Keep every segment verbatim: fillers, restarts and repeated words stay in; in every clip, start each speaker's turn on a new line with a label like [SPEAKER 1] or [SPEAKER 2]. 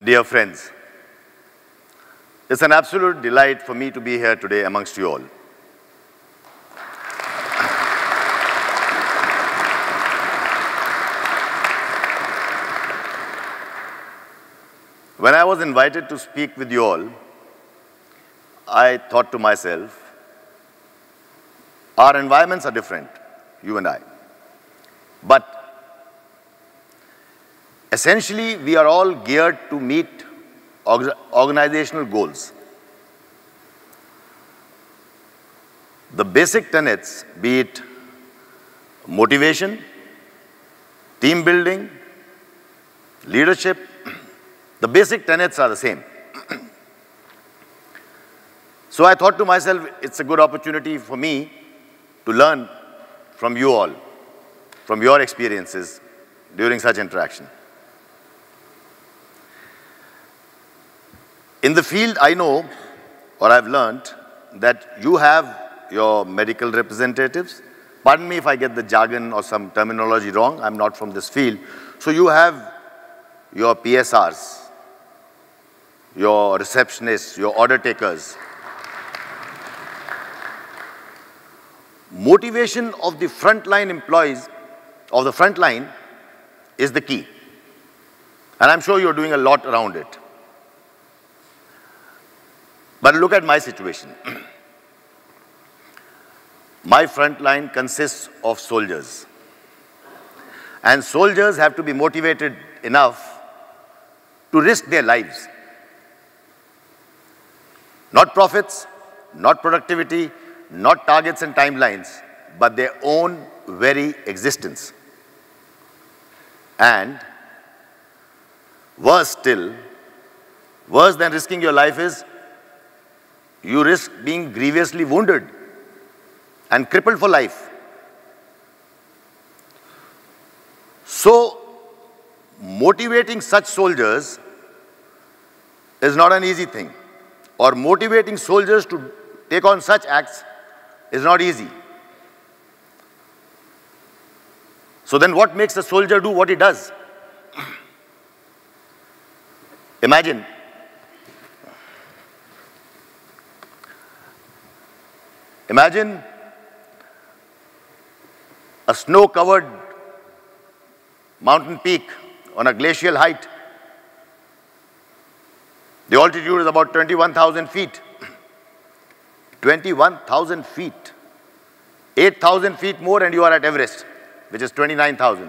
[SPEAKER 1] Dear friends, it's an absolute delight for me to be here today amongst you all. When I was invited to speak with you all, I thought to myself, our environments are different, you and I. But essentially, we are all geared to meet organizational goals. The basic tenets, be it motivation, team building, leadership, the basic tenets are the same. So I thought to myself, it's a good opportunity for me to learn from you all, from your experiences during such interaction. In the field, I know, or I've learned, that you have your medical representatives. Pardon me if I get the jargon or some terminology wrong, I'm not from this field. So you have your P S Rs, your receptionists, your order takers. Motivation of the frontline employees, of the front line, is the key. And I'm sure you're doing a lot around it. But look at my situation. My front line consists of soldiers. And soldiers have to be motivated enough to risk their lives. Not profits, not productivity, not targets and timelines, but their own very existence. And worse still, worse than risking your life is, you risk being grievously wounded and crippled for life. So, motivating such soldiers is not an easy thing, or motivating soldiers to take on such acts is not easy. So then what makes a soldier do what he does? Imagine, imagine a snow-covered mountain peak on a glacial height. The altitude is about twenty-one thousand feet. twenty-one thousand feet. eight thousand feet more and you are at Everest, which is twenty-nine thousand.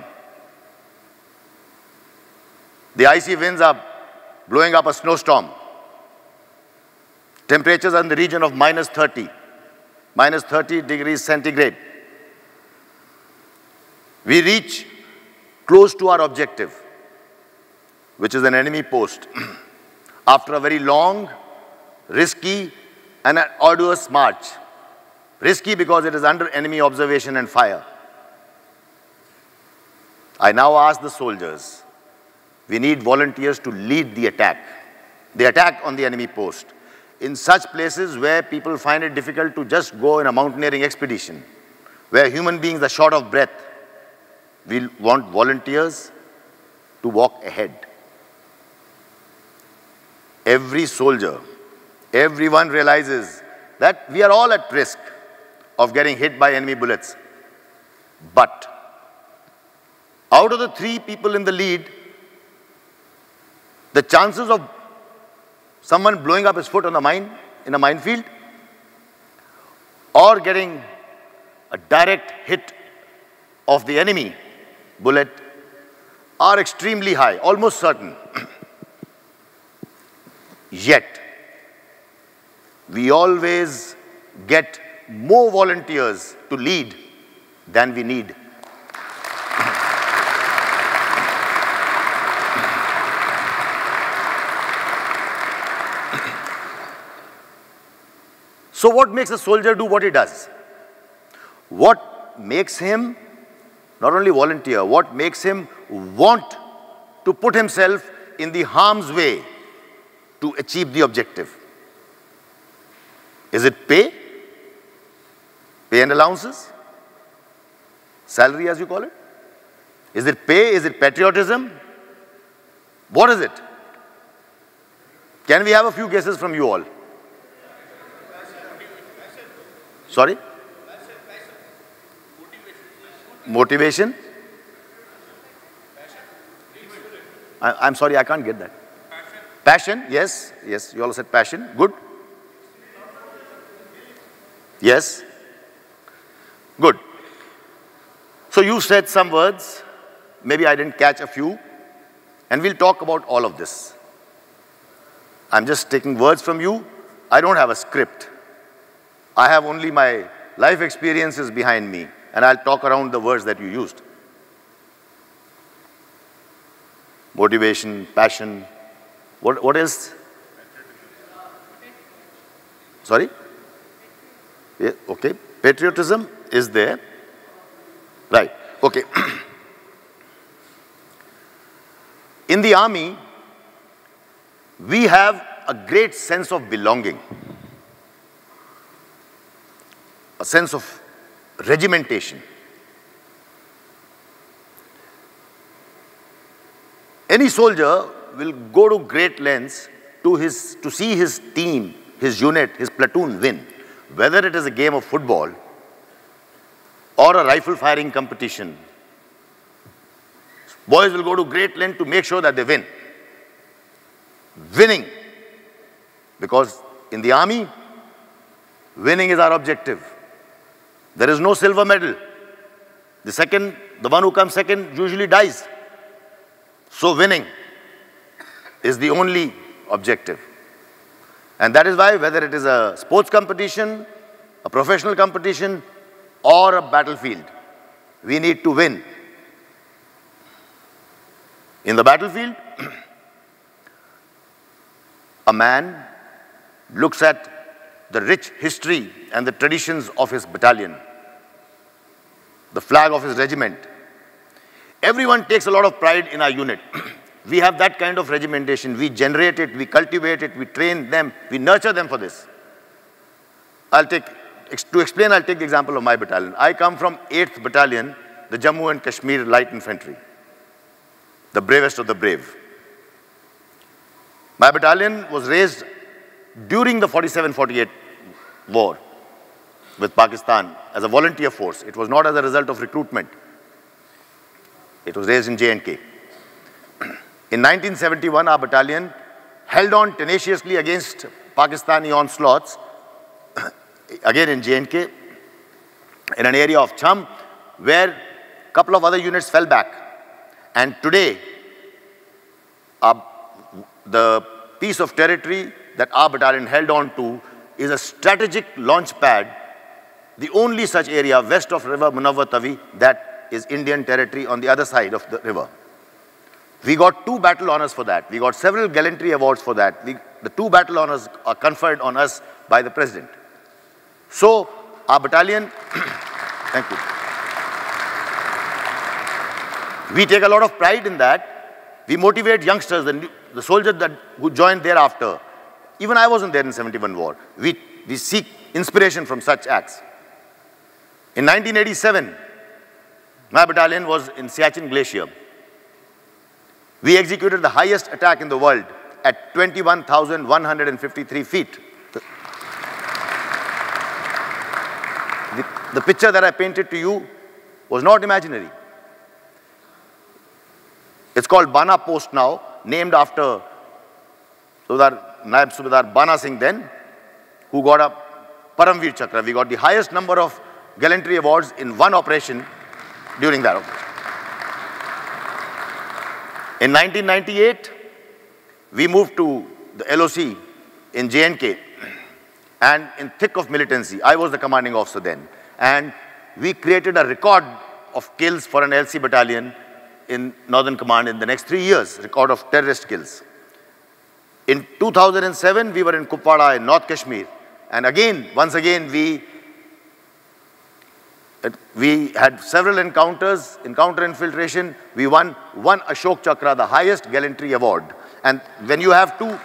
[SPEAKER 1] The icy winds are blowing up a snowstorm. Temperatures are in the region of minus thirty. Minus thirty degrees centigrade. We reach close to our objective, which is an enemy post, after a very long, risky, and an arduous march. Risky because it is under enemy observation and fire. I now ask the soldiers, we need volunteers to lead the attack, the attack on the enemy post. In such places where people find it difficult to just go in a mountaineering expedition, where human beings are short of breath, we want volunteers to walk ahead. Every soldier, everyone realizes that we are all at risk of getting hit by enemy bullets. But out of the three people in the lead, the chances of someone blowing up his foot on a mine, in a minefield, or getting a direct hit of the enemy bullet are extremely high, almost certain. Yet, we always get more volunteers to lead than we need. So what makes a soldier do what he does? What makes him not only volunteer, what makes him want to put himself in the harm's way to achieve the objective? Is it pay? Pay and allowances? Salary, as you call it? Is it pay? Is it patriotism? What is it? Can we have a few guesses from you all? Sorry? Motivation? I, I'm sorry, I can't get that. Passion, yes. Yes, you all said passion. Good. Yes. Good. So you said some words. Maybe I didn't catch a few. And we'll talk about all of this. I'm just taking words from you. I don't have a script. I have only my life experiences behind me. And I'll talk around the words that you used. Motivation, passion. What, what else? Sorry? Yeah, okay. Patriotism is there. Right. Okay. In the army, we have a great sense of belonging, a sense of regimentation. Any soldier will go to great lengths to, his, to see his team, his unit, his platoon win, whether it is a game of football or a rifle firing competition. Boys will go to great length to make sure that they win. Winning. Because in the army, winning is our objective. There is no silver medal. The second, the one who comes second usually dies. So winning is the only objective. And that is why whether it is a sports competition, a professional competition, or a battlefield, we need to win. In the battlefield, a man looks at the rich history and the traditions of his battalion, the flag of his regiment. Everyone takes a lot of pride in our unit. We have that kind of regimentation. We generate it, we cultivate it, we train them, we nurture them for this. I'll take, to explain, I'll take the example of my battalion. I come from eighth Battalion, the Jammu and Kashmir Light Infantry, the bravest of the brave. My battalion was raised during the forty-seven forty-eight war with Pakistan as a volunteer force. It was not as a result of recruitment. It was raised in J and K. In nineteen seventy-one, our battalion held on tenaciously against Pakistani onslaughts, again in J and K, in an area of Cham, where a couple of other units fell back. And today, our, the piece of territory that our battalion held on to is a strategic launch pad, the only such area west of River Munawwar Tawi that is Indian territory on the other side of the river. We got two battle honors for that. We got several gallantry awards for that. We, the two battle honors are conferred on us by the president. So, our battalion, thank you. We take a lot of pride in that. We motivate youngsters, the, the soldiers that, who joined thereafter. Even I wasn't there in seventy-one war. We, we seek inspiration from such acts. In nineteen eighty-seven, my battalion was in Siachen Glacier. We executed the highest attack in the world at twenty-one thousand one hundred fifty-three feet. The, the, the picture that I painted to you was not imaginary. It's called Bana Post now, named after Subedar, Naib Subedar Bana Singh then, who got a Paramveer Chakra. We got the highest number of gallantry awards in one operation during that operation. In nineteen ninety-eight, we moved to the L O C in J and K, and in thick of militancy, I was the commanding officer then, and we created a record of kills for an L C battalion in Northern Command in the next three years, record of terrorist kills. In two thousand seven, we were in Kupwara in North Kashmir, and again, once again, we We had several encounters, encounter infiltration. We won one Ashok Chakra, the highest gallantry award. And when you have two,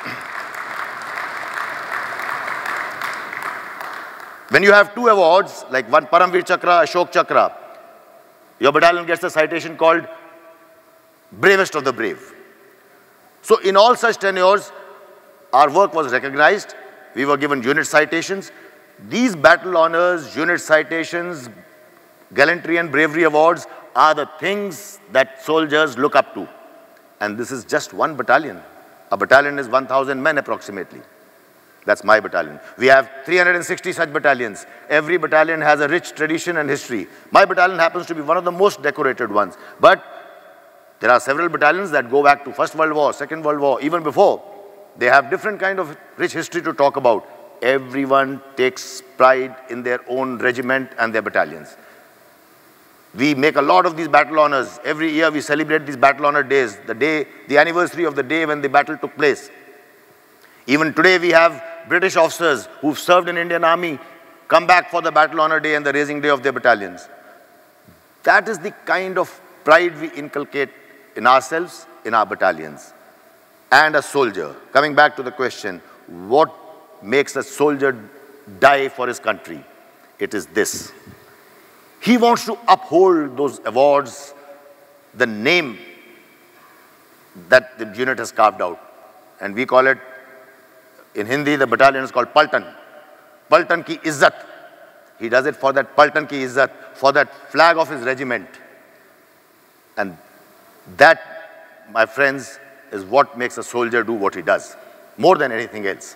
[SPEAKER 1] when you have two awards, like one Paramveer Chakra, Ashok Chakra, your battalion gets a citation called Bravest of the Brave. So in all such tenures, Our work was recognized. We were given unit citations. These battle honors, unit citations, gallantry and bravery awards are the things that soldiers look up to. And this is just one battalion. A battalion is one thousand men approximately. That's my battalion. We have three hundred sixty such battalions. Every battalion has a rich tradition and history. My battalion happens to be one of the most decorated ones. But there are several battalions that go back to First World War, Second World War, even before. They have different kind of rich history to talk about. Everyone takes pride in their own regiment and their battalions. We make a lot of these battle honors. Every year we celebrate these battle honor days, the day, the anniversary of the day when the battle took place. Even today we have British officers who've served in Indian Army come back for the battle honor day and the raising day of their battalions. That is the kind of pride we inculcate in ourselves, in our battalions. And a soldier, coming back to the question, what makes a soldier die for his country? It is this. He wants to uphold those awards, the name that the unit has carved out. And we call it, in Hindi, the battalion is called Paltan. Paltan ki izzat. He does it for that Paltan ki izzat, for that flag of his regiment. And that, my friends, is what makes a soldier do what he does, more than anything else.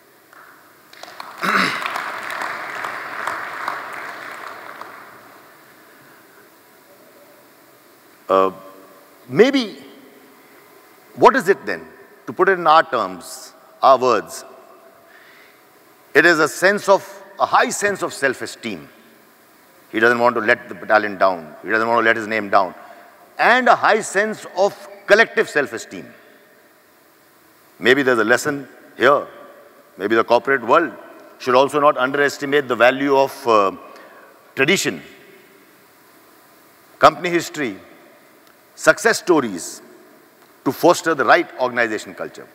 [SPEAKER 1] uh, maybe, what is it then? To put it in our terms, our words, it is a sense of, a high sense of self-esteem. He doesn't want to let the battalion down. He doesn't want to let his name down. And a high sense of collective self-esteem. Maybe there's a lesson here. Maybe the corporate world should also not underestimate the value of uh, tradition, company history, success stories to foster the right organization culture.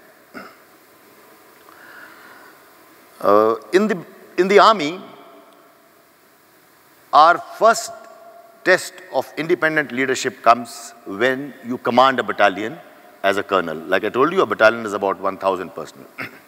[SPEAKER 1] Uh, in, the, in the army, our first test of independent leadership comes when you command a battalion as a colonel. Like I told you, a battalion is about one thousand personnel.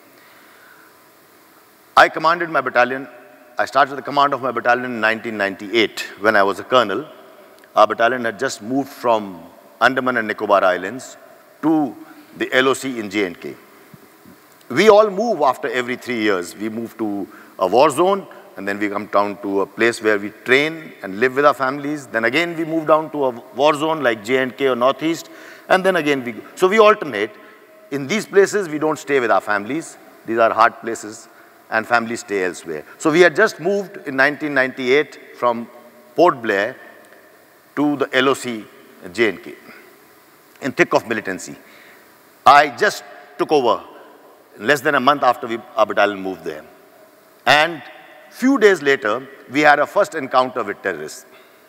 [SPEAKER 1] I commanded my battalion. I started the command of my battalion in nineteen ninety-eight when I was a colonel. Our battalion had just moved from Andaman and Nicobar Islands to the L O C in J and K. We all move after every three years. We move to a war zone, and then we come down to a place where we train and live with our families. Then again, we move down to a war zone like J and K or Northeast, and then again we go. So we alternate. In these places, we don't stay with our families. These are hard places, and families stay elsewhere. So we had just moved in nineteen ninety-eight from Port Blair to the L O C J and K, in thick of militancy. I just took over less than a month after we, our battalion moved there. And few days later, we had a first encounter with terrorists.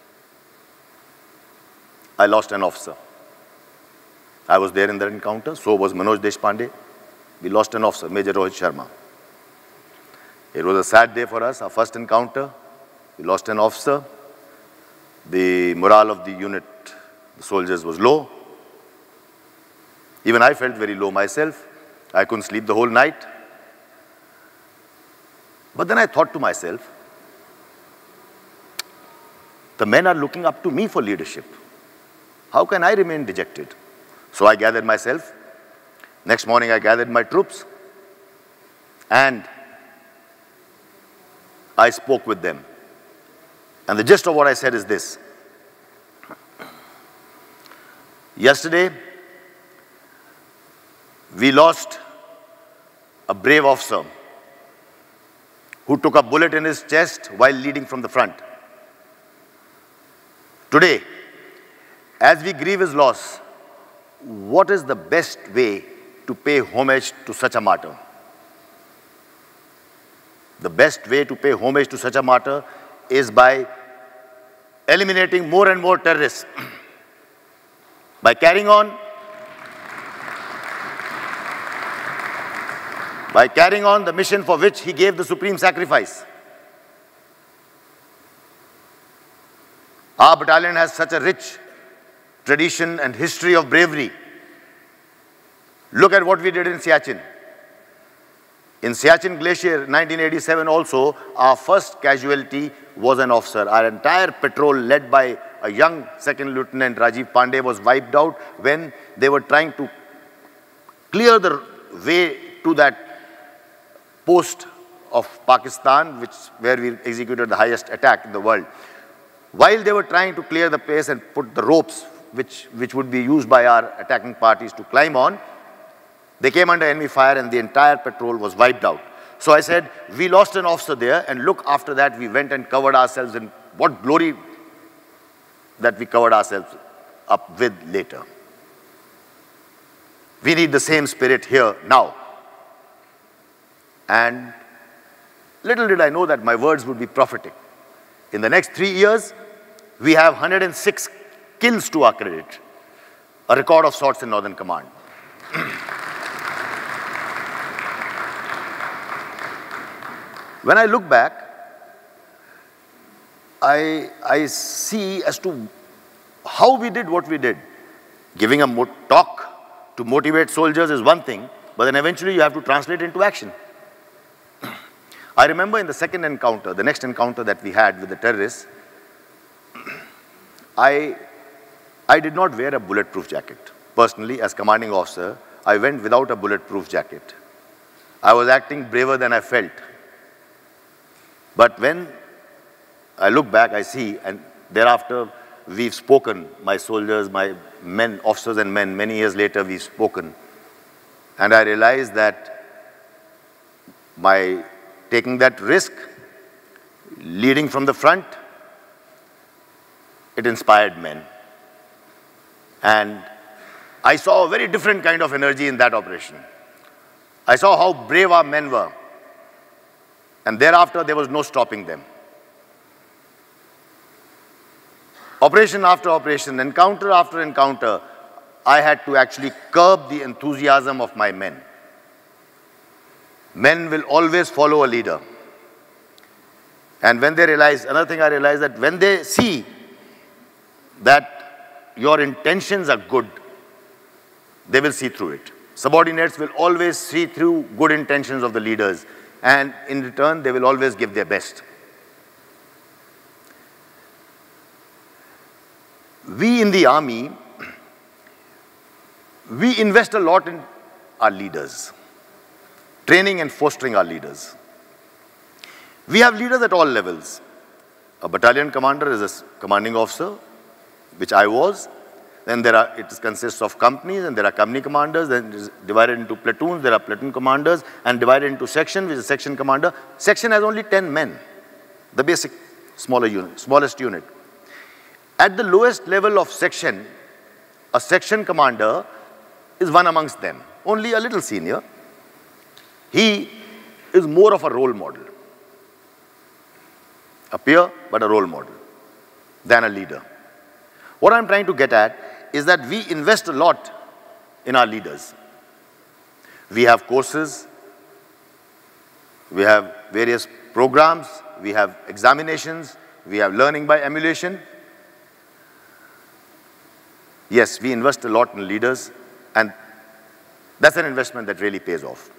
[SPEAKER 1] I lost an officer. I was there in that encounter, so was Manoj Deshpande. We lost an officer, Major Rohit Sharma. It was a sad day for us, our first encounter. We lost an officer. The morale of the unit, the soldiers, was low. Even I felt very low myself. I couldn't sleep the whole night. But then I thought to myself, the men are looking up to me for leadership. How can I remain dejected? So I gathered myself. Next morning I gathered my troops and I spoke with them. And the gist of what I said is this. Yesterday, we lost a brave officer who took a bullet in his chest while leading from the front. Today, as we grieve his loss, what is the best way to pay homage to such a martyr? The best way to pay homage to such a martyr is by eliminating more and more terrorists, by carrying on by carrying on the mission for which he gave the supreme sacrifice. Our battalion has such a rich tradition and history of bravery. Look at what we did in Siachen. In Siachen Glacier, nineteen eighty-seven also, our first casualty was an officer. Our entire patrol, led by a young Second Lieutenant Rajiv Pandey, was wiped out when they were trying to clear the way to that post of Pakistan, which, where we executed the highest attack in the world. While they were trying to clear the place and put the ropes, which, which would be used by our attacking parties to climb on, they came under enemy fire and the entire patrol was wiped out. So I said, we lost an officer there, and look, after that we went and covered ourselves in what glory that we covered ourselves up with later. We need the same spirit here now. And little did I know that my words would be prophetic. In the next three years, we have one hundred and six kills to our credit, a record of sorts in Northern Command. When I look back, I, I see as to how we did what we did. Giving a mo talk to motivate soldiers is one thing, but then eventually you have to translate into action. I remember in the second encounter, the next encounter that we had with the terrorists, I, I did not wear a bulletproof jacket. Personally, as commanding officer, I went without a bulletproof jacket. I was acting braver than I felt. But when I look back, I see, and thereafter we've spoken, my soldiers, my men, officers and men, many years later we've spoken. And I realized that my taking that risk, leading from the front, it inspired men. And I saw a very different kind of energy in that operation. I saw how brave our men were. And thereafter, there was no stopping them. Operation after operation, encounter after encounter, I had to actually curb the enthusiasm of my men. Men will always follow a leader. And when they realize, another thing I realized, that when they see that your intentions are good, they will see through it. Subordinates will always see through good intentions of the leaders, and in return, they will always give their best. We in the army, we invest a lot in our leaders, training and fostering our leaders. We have leaders at all levels. A battalion commander is a commanding officer, which I was. Then there are, it consists of companies, and there are company commanders. Then it is divided into platoons. There are platoon commanders, and divided into section, which is section commander. Section has only ten men, the basic smaller unit, smallest unit. At the lowest level of section, a section commander is one amongst them, only a little senior. He is more of a role model, a peer, but a role model, than a leader. What I'm trying to get at is that we invest a lot in our leaders. We have courses, we have various programs, we have examinations, we have learning by emulation. Yes, we invest a lot in leaders, and that's an investment that really pays off.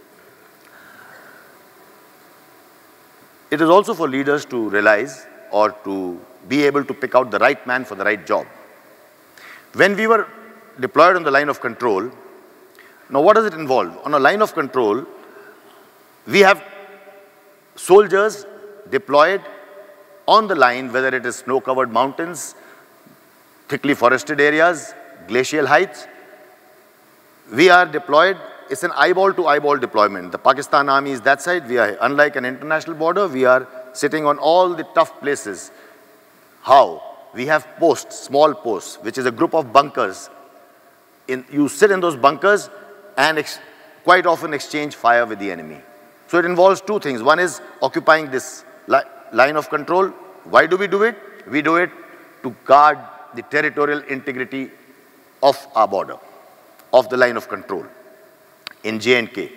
[SPEAKER 1] It is also for leaders to realize or to be able to pick out the right man for the right job. When we were deployed on the line of control, now what does it involve? On a line of control, we have soldiers deployed on the line, whether it is snow-covered mountains, thickly forested areas, glacial heights. We are deployed, it's an eyeball-to-eyeball deployment. The Pakistan Army is that side. We are, unlike an international border, we are sitting on all the tough places. How? We have posts, small posts, which is a group of bunkers. In, you sit in those bunkers and ex quite often exchange fire with the enemy. So it involves two things. One is occupying this li line of control. Why do we do it? We do it to guard the territorial integrity of our border, of the line of control in J and K.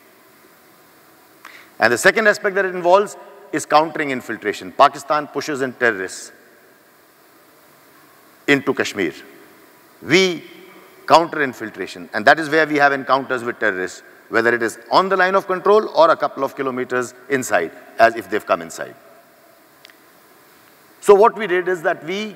[SPEAKER 1] And the second aspect that it involves is countering infiltration. Pakistan pushes in terrorists into Kashmir. We counter infiltration, and that is where we have encounters with terrorists. whether it is on the line of control or a couple of kilometers inside, as if they've come inside. So what we did is that we,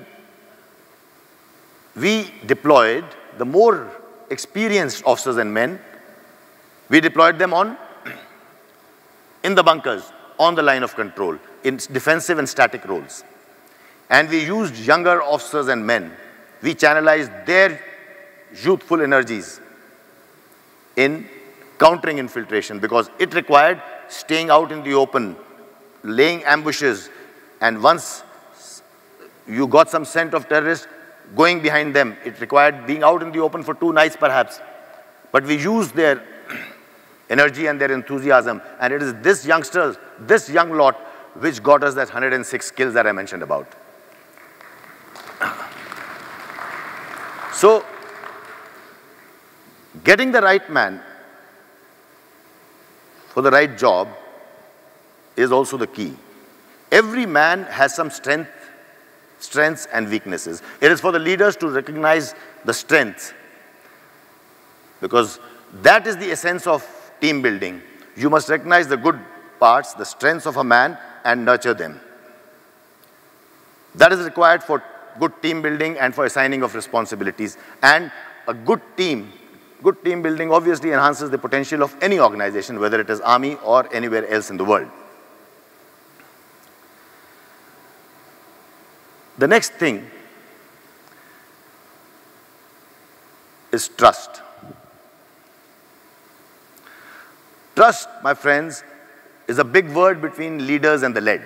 [SPEAKER 1] we deployed the more experienced officers and men. We deployed them on, in the bunkers, on the line of control, in defensive and static roles. And we used younger officers and men. We channelized their youthful energies in countering infiltration, because it required staying out in the open, laying ambushes, and once you got some scent of terrorists, going behind them. It required being out in the open for two nights perhaps. But we used their energy and their enthusiasm, and it is this youngsters, this young lot, which got us that one hundred six kills that I mentioned about. So, getting the right man for the right job is also the key. Every man has some strength, strengths and weaknesses. It is for the leaders to recognize the strengths, because that is the essence of team building. You must recognize the good parts, the strengths of a man, and nurture them. That is required for good team building and for assigning of responsibilities. And a good team, good team building obviously enhances the potential of any organization, whether it is army or anywhere else in the world. The next thing is trust. Trust, my friends, is a big word between leaders and the led.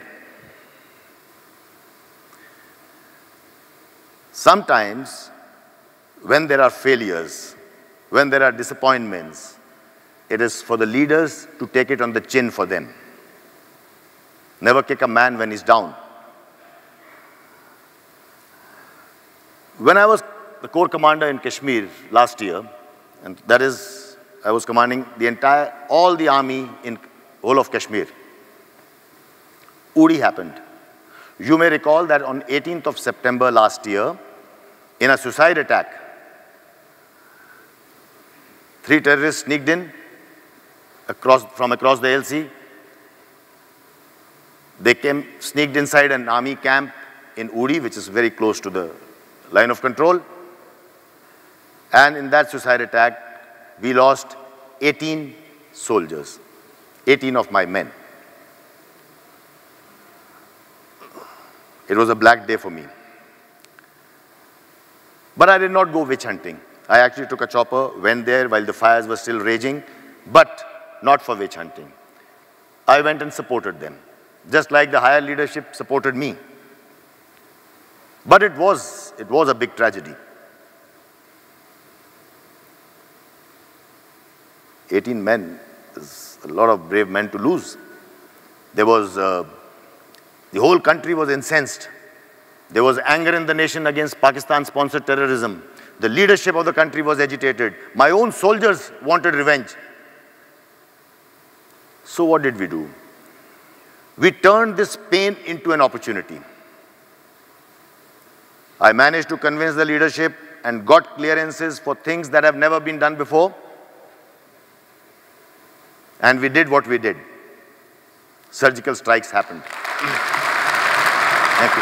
[SPEAKER 1] Sometimes, when there are failures, when there are disappointments, it is for the leaders to take it on the chin for them. Never kick a man when he's down. When I was the corps commander in Kashmir last year, and that is, I was commanding the entire, all the army in whole of Kashmir, Uri happened. You may recall that on eighteenth of September last year, in a suicide attack, three terrorists sneaked in across, from across the L C. They came, sneaked inside an army camp in Uri, which is very close to the line of control. And in that suicide attack, we lost eighteen soldiers, eighteen of my men. It was a black day for me. But I did not go witch hunting. I actually took a chopper, went there while the fires were still raging, but not for witch hunting. I went and supported them, just like the higher leadership supported me. But it was, it was a big tragedy. eighteen men is a lot of brave men to lose. There was, uh, the whole country was incensed. There was anger in the nation against Pakistan-sponsored terrorism. The leadership of the country was agitated. My own soldiers wanted revenge. So what did we do? We turned this pain into an opportunity. I managed to convince the leadership and got clearances for things that have never been done before. And we did what we did. Surgical strikes happened. Thank you.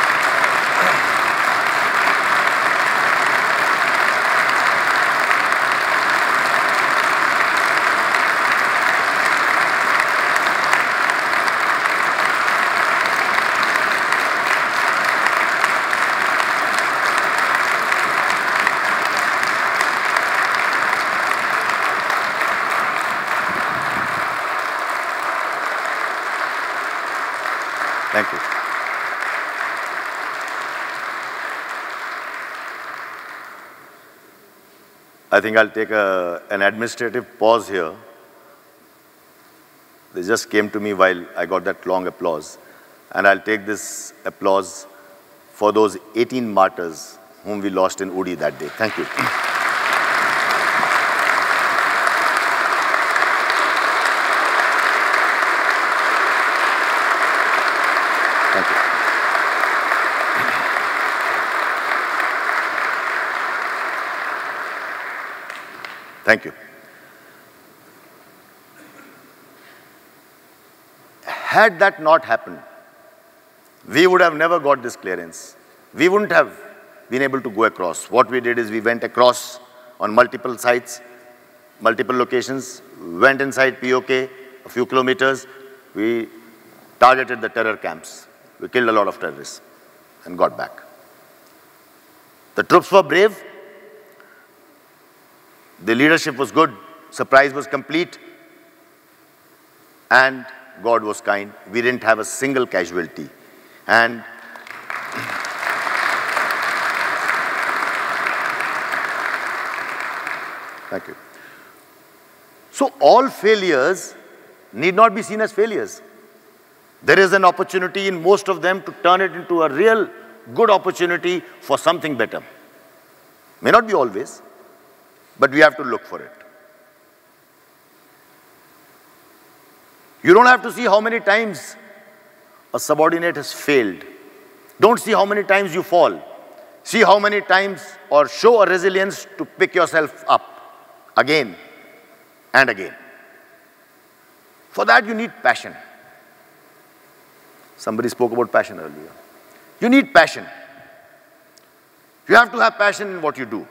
[SPEAKER 1] Thank you. I think I'll take a, an administrative pause here. They just came to me while I got that long applause. And I'll take this applause for those eighteen martyrs whom we lost in Uri that day. Thank you. Thank you. Thank you. Had that not happened, we would have never got this clearance. We wouldn't have been able to go across. What we did is we went across on multiple sites, multiple locations, went inside P O K, a few kilometers. We targeted the terror camps. We killed a lot of terrorists and got back. The troops were brave. The leadership was good. Surprise was complete. And God was kind. We didn't have a single casualty. And thank you. So all failures need not be seen as failures. There is an opportunity in most of them to turn it into a real good opportunity for something better. May not be always, but we have to look for it. You don't have to see how many times a subordinate has failed. Don't see how many times you fall. See how many times, or show a resilience to pick yourself up again and again. For that you need passion. Somebody spoke about passion earlier. You need passion. You have to have passion in what you do.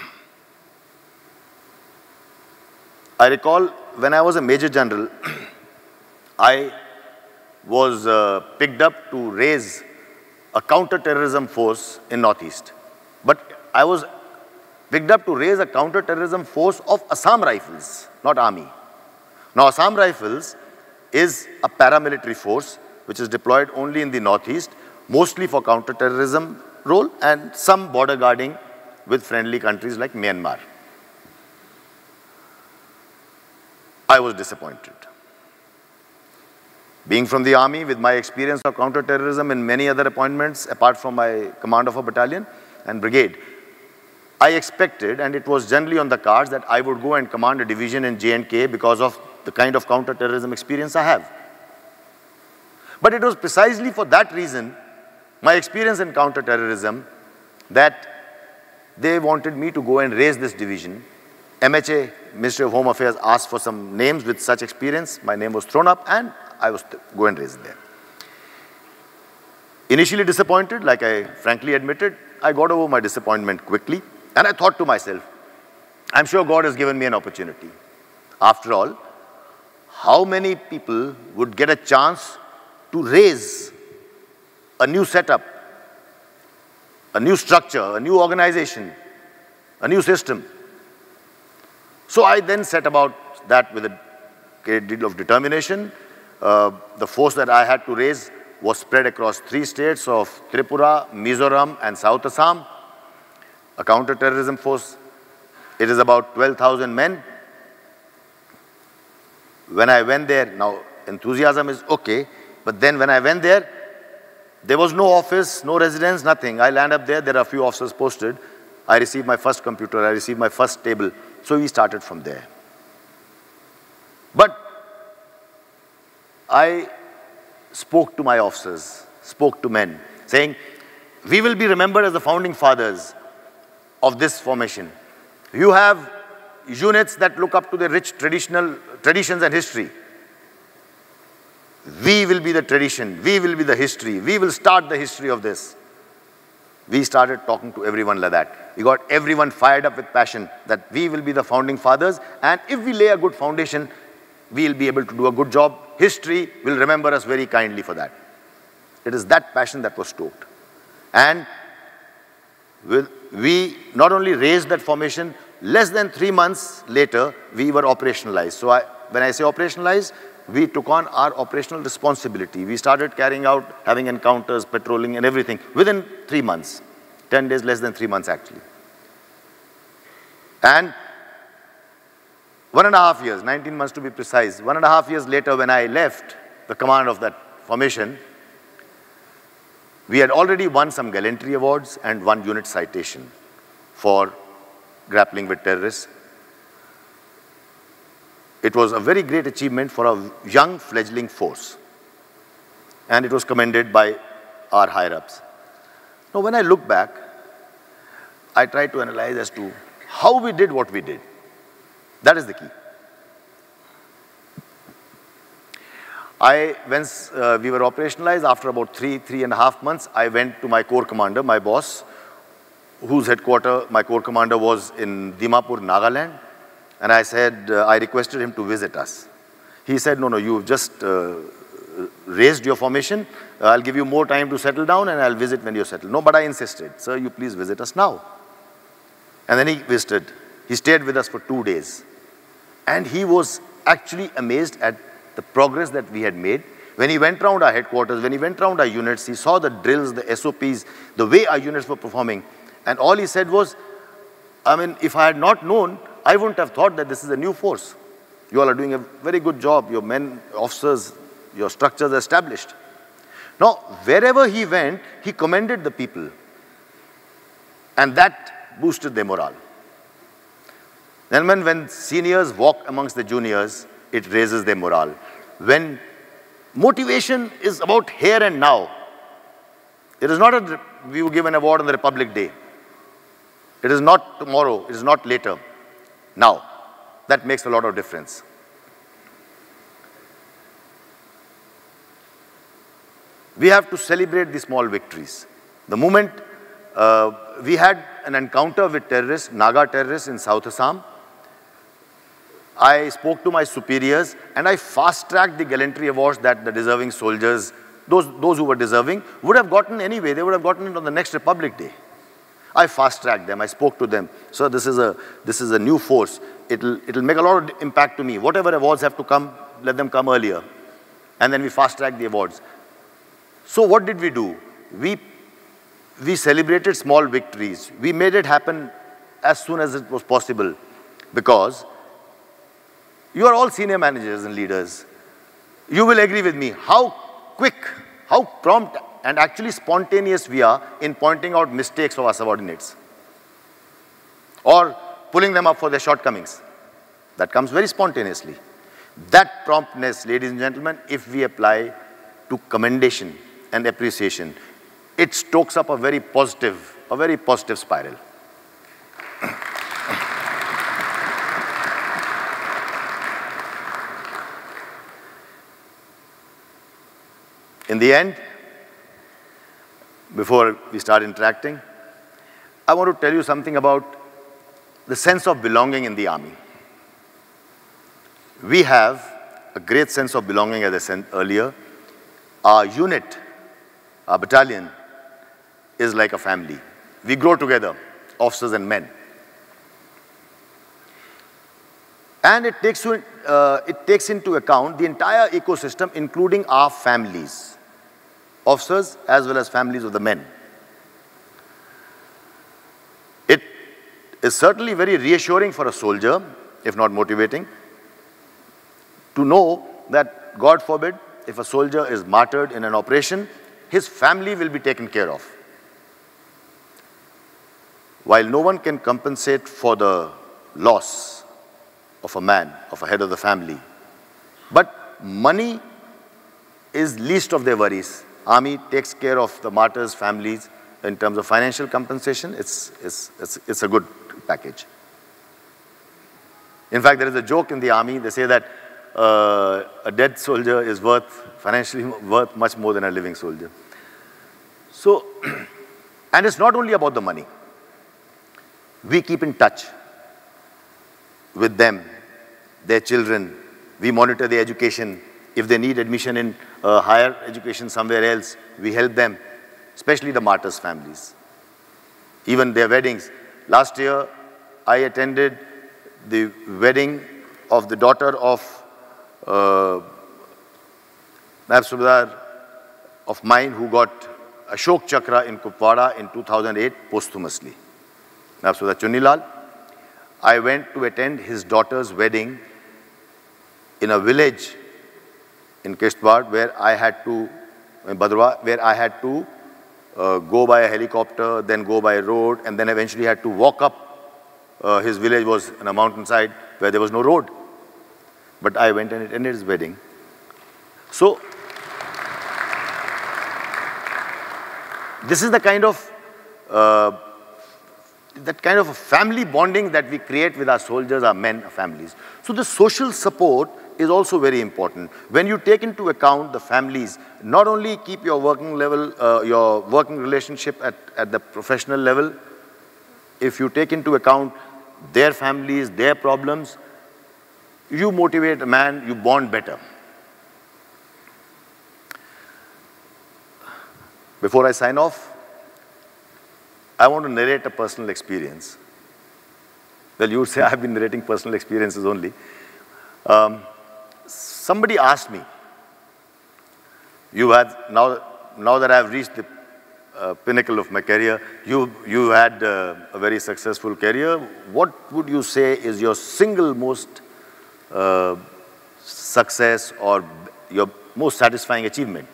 [SPEAKER 1] I recall when I was a Major General, I was uh, picked up to raise a counter-terrorism force in Northeast. But I was picked up to raise a counter-terrorism force of Assam Rifles, not Army. Now, Assam Rifles is a paramilitary force which is deployed only in the Northeast, mostly for counter-terrorism role and some border guarding with friendly countries like Myanmar. I was disappointed. Being from the army, with my experience of counter-terrorism and many other appointments, apart from my command of a battalion and brigade, I expected, and it was generally on the cards, that I would go and command a division in J and K because of the kind of counter-terrorism experience I have. But it was precisely for that reason, my experience in counter-terrorism, that they wanted me to go and raise this division. M H A, Ministry of Home Affairs, asked for some names with such experience. My name was thrown up and I was to go and raise it there. Initially disappointed, like I frankly admitted, I got over my disappointment quickly. And I thought to myself, I'm sure God has given me an opportunity. After all, how many people would get a chance to raise a new setup, a new structure, a new organization, a new system? So I then set about that with a great deal of determination. Uh, the force that I had to raise was spread across three states of Tripura, Mizoram, and South Assam. A counter-terrorism force. It is about twelve thousand men. When I went there, now enthusiasm is okay, but then when I went there, there was no office, no residence, nothing. I land up there, there are a few officers posted. I received my first computer, I received my first table. So we started from there. But I spoke to my officers, spoke to men, saying, we will be remembered as the founding fathers of this formation. You have units that look up to the rich traditional traditions and history. We will be the tradition, we will be the history, we will start the history of this. We started talking to everyone like that. We got everyone fired up with passion that we will be the founding fathers, and if we lay a good foundation, we will be able to do a good job. History will remember us very kindly for that. It is that passion that was stoked. And with, we not only raised that formation, less than three months later, we were operationalized. So I, when I say operationalized, we took on our operational responsibility. We started carrying out, having encounters, patrolling and everything within three months. ten days, less than three months actually. And one and a half years, nineteen months to be precise, one and a half years later when I left the command of that formation, we had already won some gallantry awards and one unit citation for grappling with terrorists. It was a very great achievement for a young fledgling force. And it was commended by our higher-ups. Now, when I look back, I try to analyze as to how we did what we did. That is the key. I, once uh, we were operationalized, after about three, three and a half months, I went to my corps commander, my boss, whose headquarter, my corps commander was in Dimapur, Nagaland. And I said, uh, I requested him to visit us. He said, no, no, you've just uh, raised your formation. Uh, I'll give you more time to settle down and I'll visit when you're settled. No, but I insisted, sir, you please visit us now. And then he visited. He stayed with us for two days. And he was actually amazed at the progress that we had made. When he went around our headquarters, when he went around our units, he saw the drills, the S O Ps, the way our units were performing. And all he said was, I mean, if I had not known, I wouldn't have thought that this is a new force. You all are doing a very good job. Your men, officers, your structures are established. Now, wherever he went, he commended the people. And that boosted their morale. Gentlemen, when seniors walk amongst the juniors, it raises their morale. When motivation is about here and now, it is not a, we will give an award on the Republic Day. It is not tomorrow, it is not later. Now, that makes a lot of difference. We have to celebrate the small victories. The moment uh, we had an encounter with terrorists, Naga terrorists in South Assam, I spoke to my superiors and I fast-tracked the gallantry awards that the deserving soldiers, those, those who were deserving, would have gotten anyway. They would have gotten it on the next Republic Day. I fast-tracked them. I spoke to them. So this is a, this is a new force. It'll, it'll make a lot of impact to me. Whatever awards have to come, let them come earlier. And then we fast-tracked the awards. So what did we do? We, we celebrated small victories. We made it happen as soon as it was possible because you are all senior managers and leaders. You will agree with me how quick, how prompt and actually spontaneous we are in pointing out mistakes of our subordinates or pulling them up for their shortcomings. That comes very spontaneously. That promptness, ladies and gentlemen, if we apply to commendation and appreciation, it stokes up a very positive, a very positive spiral. In the end, before we start interacting, I want to tell you something about the sense of belonging in the army. We have a great sense of belonging, as I said earlier. Our unit, our battalion, is like a family. We grow together, officers and men. And it takes, uh, it takes into account the entire ecosystem, including our families. Officers as well as families of the men. It is certainly very reassuring for a soldier, if not motivating, to know that, God forbid, if a soldier is martyred in an operation, his family will be taken care of. While no one can compensate for the loss of a man, of a head of the family, but money is least of their worries. Army takes care of the martyrs' families in terms of financial compensation. It's, it's, it's, it's a good package. In fact, there is a joke in the army. They say that uh, a dead soldier is worth, financially worth much more than a living soldier. So, and it's not only about the money. We keep in touch with them, their children. We monitor their education. If they need admission in uh, higher education somewhere else, we help them, especially the martyrs' families. Even their weddings. Last year, I attended the wedding of the daughter of uh, Naib Subedar of mine who got Ashok Chakra in Kupwara in two thousand eight posthumously. Naib Subedar Chunnilal. I went to attend his daughter's wedding in a village in Kishtwar, where I had to, in Bhadrwa, where I had to uh, go by a helicopter, then go by a road, and then eventually had to walk up. Uh, his village was on a mountainside where there was no road. But I went and attended his wedding. So, this is the kind of, uh, that kind of a family bonding that we create with our soldiers, our men, our families. So the social support is also very important. When you take into account the families, not only keep your working level, uh, your working relationship at, at the professional level, if you take into account their families, their problems, you motivate a man, you bond better. Before I sign off, I want to narrate a personal experience. Well, you would say I've been narrating personal experiences only. Um, somebody asked me, you had, now, now that I've reached the uh, pinnacle of my career, you, you had uh, a very successful career. What would you say is your single most uh, success or your most satisfying achievement?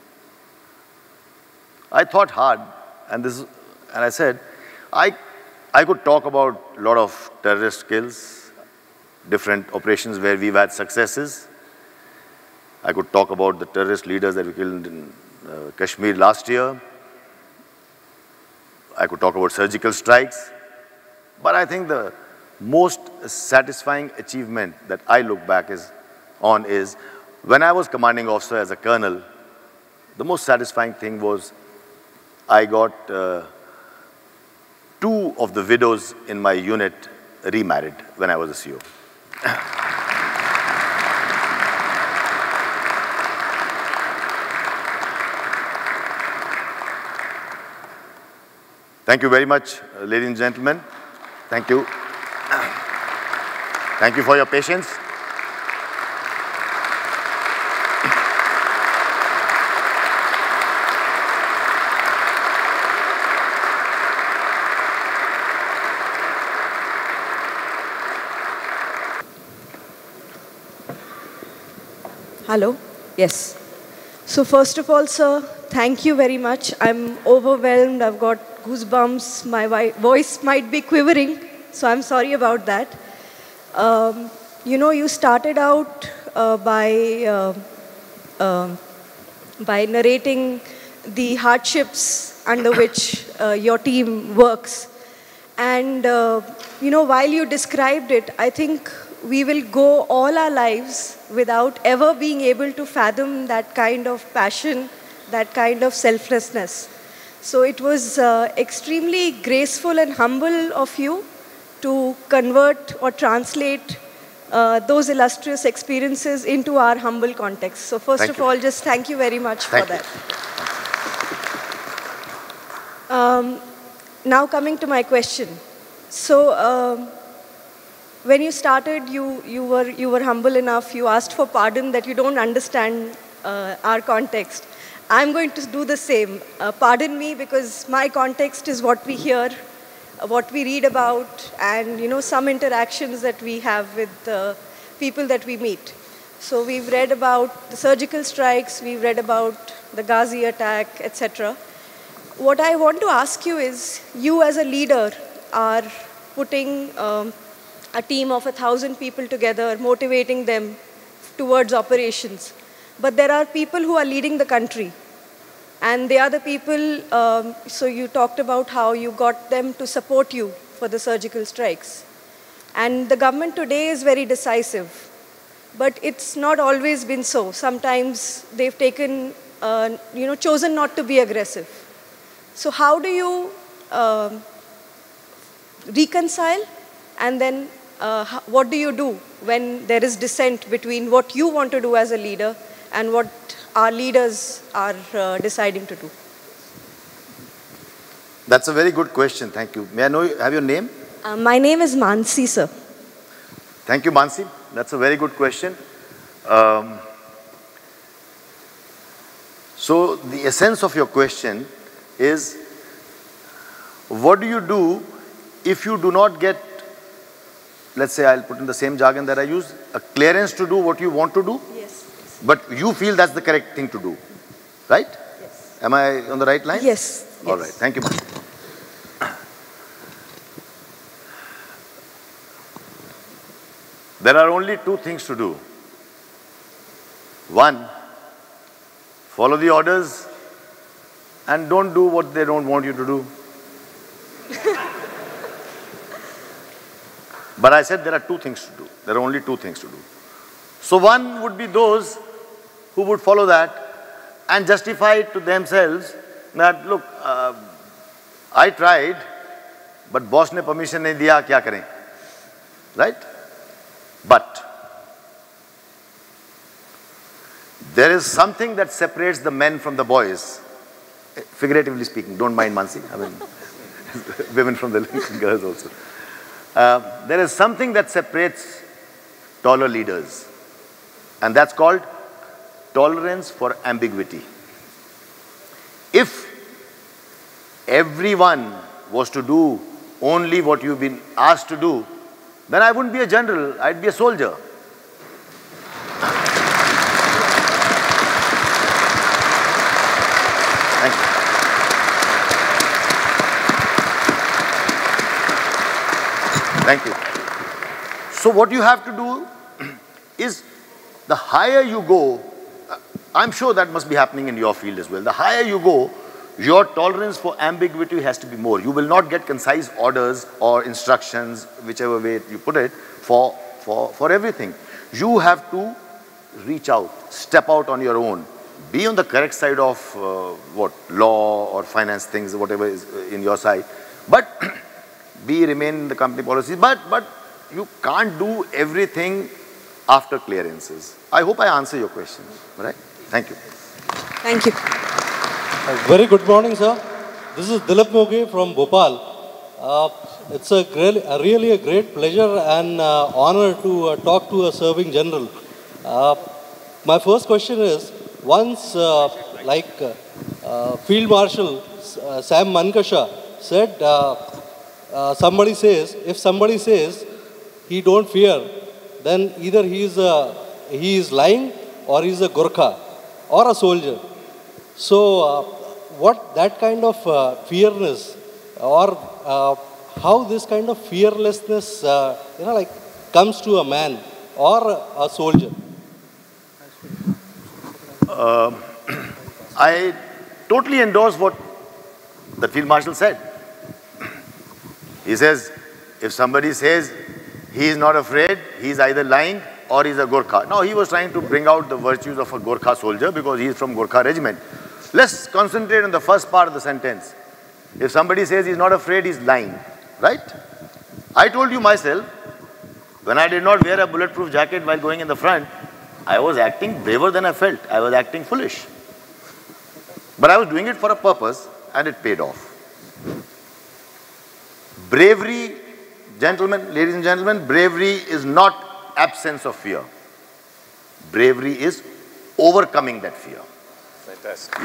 [SPEAKER 1] I thought hard, and, this, and I said, I, I could talk about a lot of terrorist kills, different operations where we've had successes. I could talk about the terrorist leaders that we killed in uh, Kashmir last year. I could talk about surgical strikes. But I think the most satisfying achievement that I look back is, on is when I was commanding officer as a colonel, the most satisfying thing was I got uh, two of the widows in my unit remarried when I was a C O. Thank you very much, uh, ladies and gentlemen. Thank you. Thank you for your patience.
[SPEAKER 2] Hello? Yes. So first of all, sir, thank you very much. I'm overwhelmed. I've got goosebumps. My voice might be quivering, so I'm sorry about that. Um, you know, you started out uh, by, uh, uh, by narrating the hardships under which uh, your team works. And, uh, you know, while you described it, I think we will go all our lives without ever being able to fathom that kind of passion, that kind of selflessness. So it was uh, extremely graceful and humble of you to convert or translate uh, those illustrious experiences into our humble context. So first
[SPEAKER 1] thank
[SPEAKER 2] of
[SPEAKER 1] you.
[SPEAKER 2] all, just thank you very much
[SPEAKER 1] thank
[SPEAKER 2] for
[SPEAKER 1] you.
[SPEAKER 2] that. Um, now coming to my question. So, um, when you started, you, you, were, you were humble enough, you asked for pardon that you don't understand uh, our context. I'm going to do the same. Uh, pardon me, because my context is what we hear, uh, what we read about, and you know, some interactions that we have with uh, people that we meet. So we've read about the surgical strikes, we've read about the Ghazi attack, et cetera. What I want to ask you is, you as a leader are putting um, a team of a thousand people together, motivating them towards operations. But there are people who are leading the country. And they are the people, um, so you talked about how you got them to support you for the surgical strikes. And the government today is very decisive. But it's not always been so. Sometimes they've taken, uh, you know, chosen not to be aggressive. So how do you um, reconcile, and then uh, what do you do when there is dissent between what you want to do as a leader and what our leaders are uh, deciding to do?
[SPEAKER 1] That's a very good question. Thank you. May I know, have your name?
[SPEAKER 2] Uh, my name is Mansi, sir.
[SPEAKER 1] Thank you, Mansi. That's a very good question. Um, so the essence of your question is, what do you do if you do not get, let's say I'll put in the same jargon that I use, a clearance to do what you want to do?
[SPEAKER 2] Yes. yes.
[SPEAKER 1] But you feel that's the correct thing to do, right?
[SPEAKER 2] Yes.
[SPEAKER 1] Am I on the right line?
[SPEAKER 2] Yes.
[SPEAKER 1] All
[SPEAKER 2] yes.
[SPEAKER 1] right. Thank you, Mansi. There are only two things to do. One, follow the orders and don't do what they don't want you to do. But I said there are two things to do. There are only two things to do. So one would be those who would follow that and justify it to themselves that, look, uh, I tried, but boss ne permission nahi diya, kya kare? Right? But there is something that separates the men from the boys. Figuratively speaking, don't mind Mansi, I mean, women from the girls also. Uh, there is something that separates taller leaders, and that's called tolerance for ambiguity. If everyone was to do only what you've been asked to do, then I wouldn't be a general, I'd be a soldier. Thank you. Thank you. So what you have to do is, the higher you go, I'm sure that must be happening in your field as well. The higher you go, your tolerance for ambiguity has to be more. You will not get concise orders or instructions, whichever way you put it, for, for, for everything. You have to reach out, step out on your own. Be on the correct side of uh, what, law or finance things, whatever is in your side. But be remain in the company policies. But, but you can't do everything after clearances. I hope I answer your question. Right? Thank you.
[SPEAKER 2] Thank you.
[SPEAKER 3] Uh, very good morning, sir. This is Dilip Moge from Bhopal. Uh, it's a, really, a really a great pleasure and uh, honor to uh, talk to a serving general. Uh, my first question is, once uh, like uh, uh, Field Marshal uh, Sam Mankasha said, uh, uh, somebody says, if somebody says he don't fear, then either he is, a, he is lying or he is a Gurkha or a soldier. So, uh, what that kind of uh, fearness or uh, how this kind of fearlessness, uh, you know, like comes to a man or a, a soldier?
[SPEAKER 1] Uh, I totally endorse what the Field Marshal said. He says, if somebody says he is not afraid, he is either lying or he is a Gurkha. Now, he was trying to bring out the virtues of a Gurkha soldier because he is from Gurkha regiment. Let's concentrate on the first part of the sentence. If somebody says he's not afraid, he's lying, right? I told you myself, when I did not wear a bulletproof jacket while going in the front, I was acting braver than I felt. I was acting foolish. But I was doing it for a purpose, and it paid off. Bravery, gentlemen, ladies and gentlemen, bravery is not absence of fear. Bravery is overcoming that fear. Fantastic.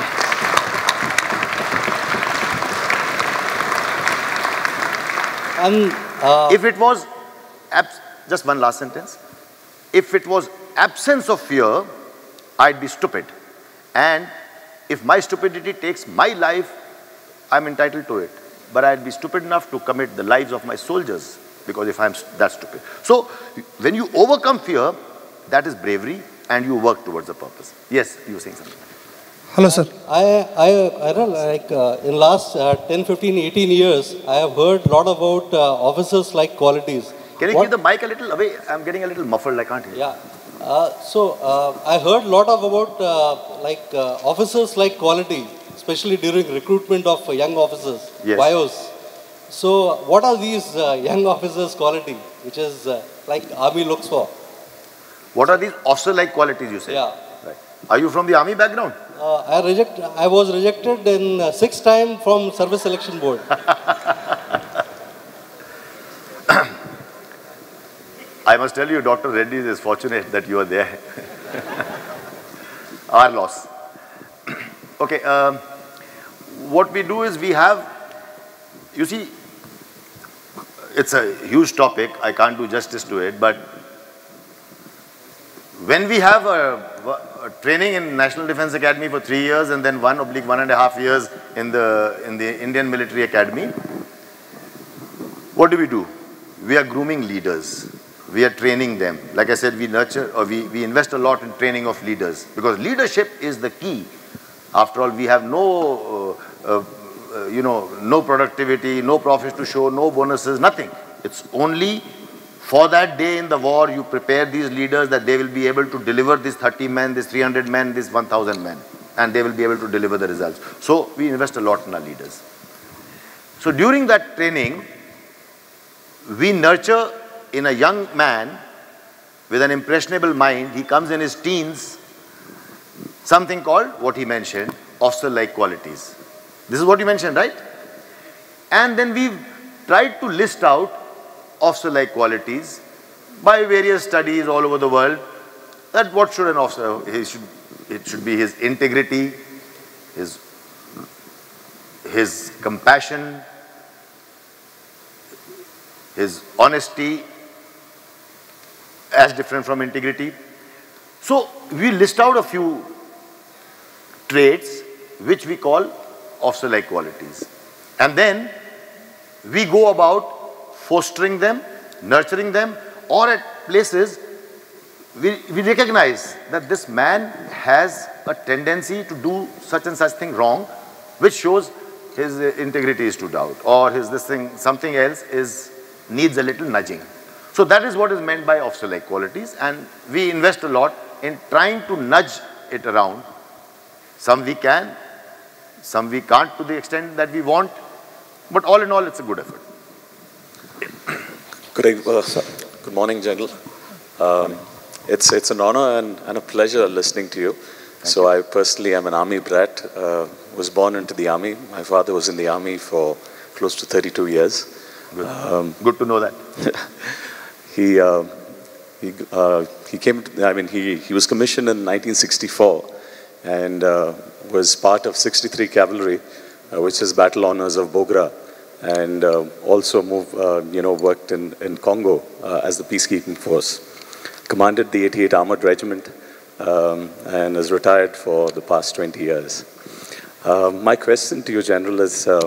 [SPEAKER 3] And uh,
[SPEAKER 1] if it was, just one last sentence, if it was absence of fear, I'd be stupid. And if my stupidity takes my life, I'm entitled to it. But I'd be stupid enough to commit the lives of my soldiers, because if I'm that stupid. So, when you overcome fear, that is bravery, and you work towards a purpose. Yes, you were saying something.
[SPEAKER 3] Hello, sir. I, I, I don't like, uh, in last uh, ten, fifteen, eighteen years, I have heard a lot about uh, officers like qualities.
[SPEAKER 1] Can you what? Keep the mic a little away? I'm getting a little muffled, I can't hear.
[SPEAKER 3] Yeah. Uh, so, uh, I heard a lot of about uh, like uh, officers like quality, especially during recruitment of young officers,
[SPEAKER 1] yes.
[SPEAKER 3] bios. So, what are these uh, young officers' quality, which is uh, like army looks for?
[SPEAKER 1] What are these officer-like qualities you say?
[SPEAKER 3] Yeah.
[SPEAKER 1] Right. Are you from the army background?
[SPEAKER 3] Uh, I reject. I was rejected in uh, sixth time from Service Selection Board.
[SPEAKER 1] I must tell you, Doctor Reddy is fortunate that you are there. Our loss. Okay. Um, what we do is we have, you see, it's a huge topic. I can't do justice to it, but when we have a, a training in National Defence Academy for three years and then one oblique one and a half years in the in the Indian Military Academy, what do we do? We are grooming leaders. We are training them. Like I said, we nurture or we, we invest a lot in training of leaders, because leadership is the key. After all, we have no, uh, uh, uh, you know, no productivity, no profits to show, no bonuses, nothing. It's only For that day in the war, you prepare these leaders that they will be able to deliver these thirty men, these three hundred men, these one thousand men, and they will be able to deliver the results. So we invest a lot in our leaders. So during that training, we nurture in a young man with an impressionable mind. He comes in his teens, something called, what he mentioned, officer-like qualities. This is what he mentioned, right? And then we tried to list out officer-like qualities by various studies all over the world, that what should an officer, he should, it should be his integrity, his, his compassion, his honesty, as different from integrity. So we list out a few traits which we call officer-like qualities. And then we go about fostering them, nurturing them, or at places we, we recognize that this man has a tendency to do such and such thing wrong, which shows his integrity is to doubt, or his this thing, something else is needs a little nudging. So that is what is meant by officer-like qualities, and we invest a lot in trying to nudge it around. Some we can, some we can't to the extent that we want, but all in all, it's a good effort.
[SPEAKER 4] Good, uh, good morning, General. Um, it's, it's an honor and, and a pleasure listening to you. Thank so you. I personally am an army brat, uh, was born into the army. My father was in the army for close to thirty-two years.
[SPEAKER 1] Good, um, good to know that.
[SPEAKER 4] he, uh, he, uh, he came, to, I mean, he, he was commissioned in nineteen sixty-four and uh, was part of sixty-three Cavalry, uh, which is battle honors of Bogra. And uh, also moved, uh, you know, worked in, in Congo uh, as the peacekeeping force. Commanded the eighty-eight Armored Regiment um, and is retired for the past twenty years. Uh, my question to you, General, is uh,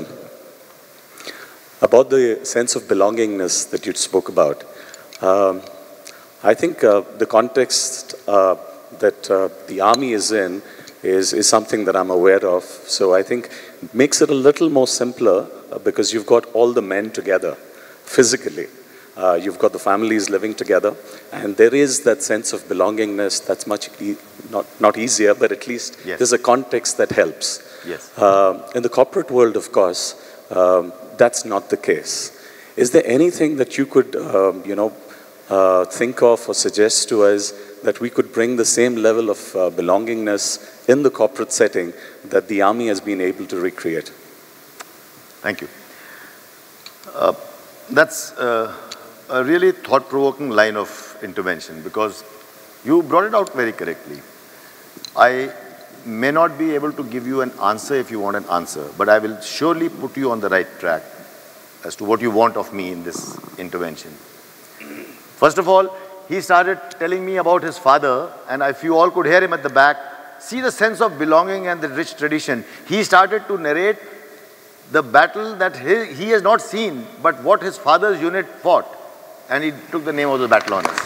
[SPEAKER 4] about the sense of belongingness that you spoke about. Um, I think uh, the context uh, that uh, the Army is in is, is something that I'm aware of. So I think it makes it a little more simpler uh, because you've got all the men together physically. Uh, you've got the families living together, and there is that sense of belongingness that's much, e not, not easier, but at least yes. There's a context that helps.
[SPEAKER 1] Yes.
[SPEAKER 4] Uh, in the corporate world, of course, um, that's not the case. Is there anything that you could, um, you know, uh, think of or suggest to us that we could bring the same level of uh, belongingness in the corporate setting that the Army has been able to recreate?
[SPEAKER 1] Thank you. Uh, that's uh, a really thought-provoking line of intervention, because you brought it out very correctly. I may not be able to give you an answer if you want an answer, but I will surely put you on the right track as to what you want of me in this intervention. First of all, he started telling me about his father, and if you all could hear him at the back, see the sense of belonging and the rich tradition. He started to narrate the battle that he, he has not seen, but what his father's unit fought, and he took the name of the battle on us.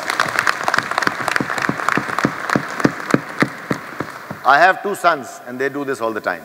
[SPEAKER 1] I have two sons, and they do this all the time.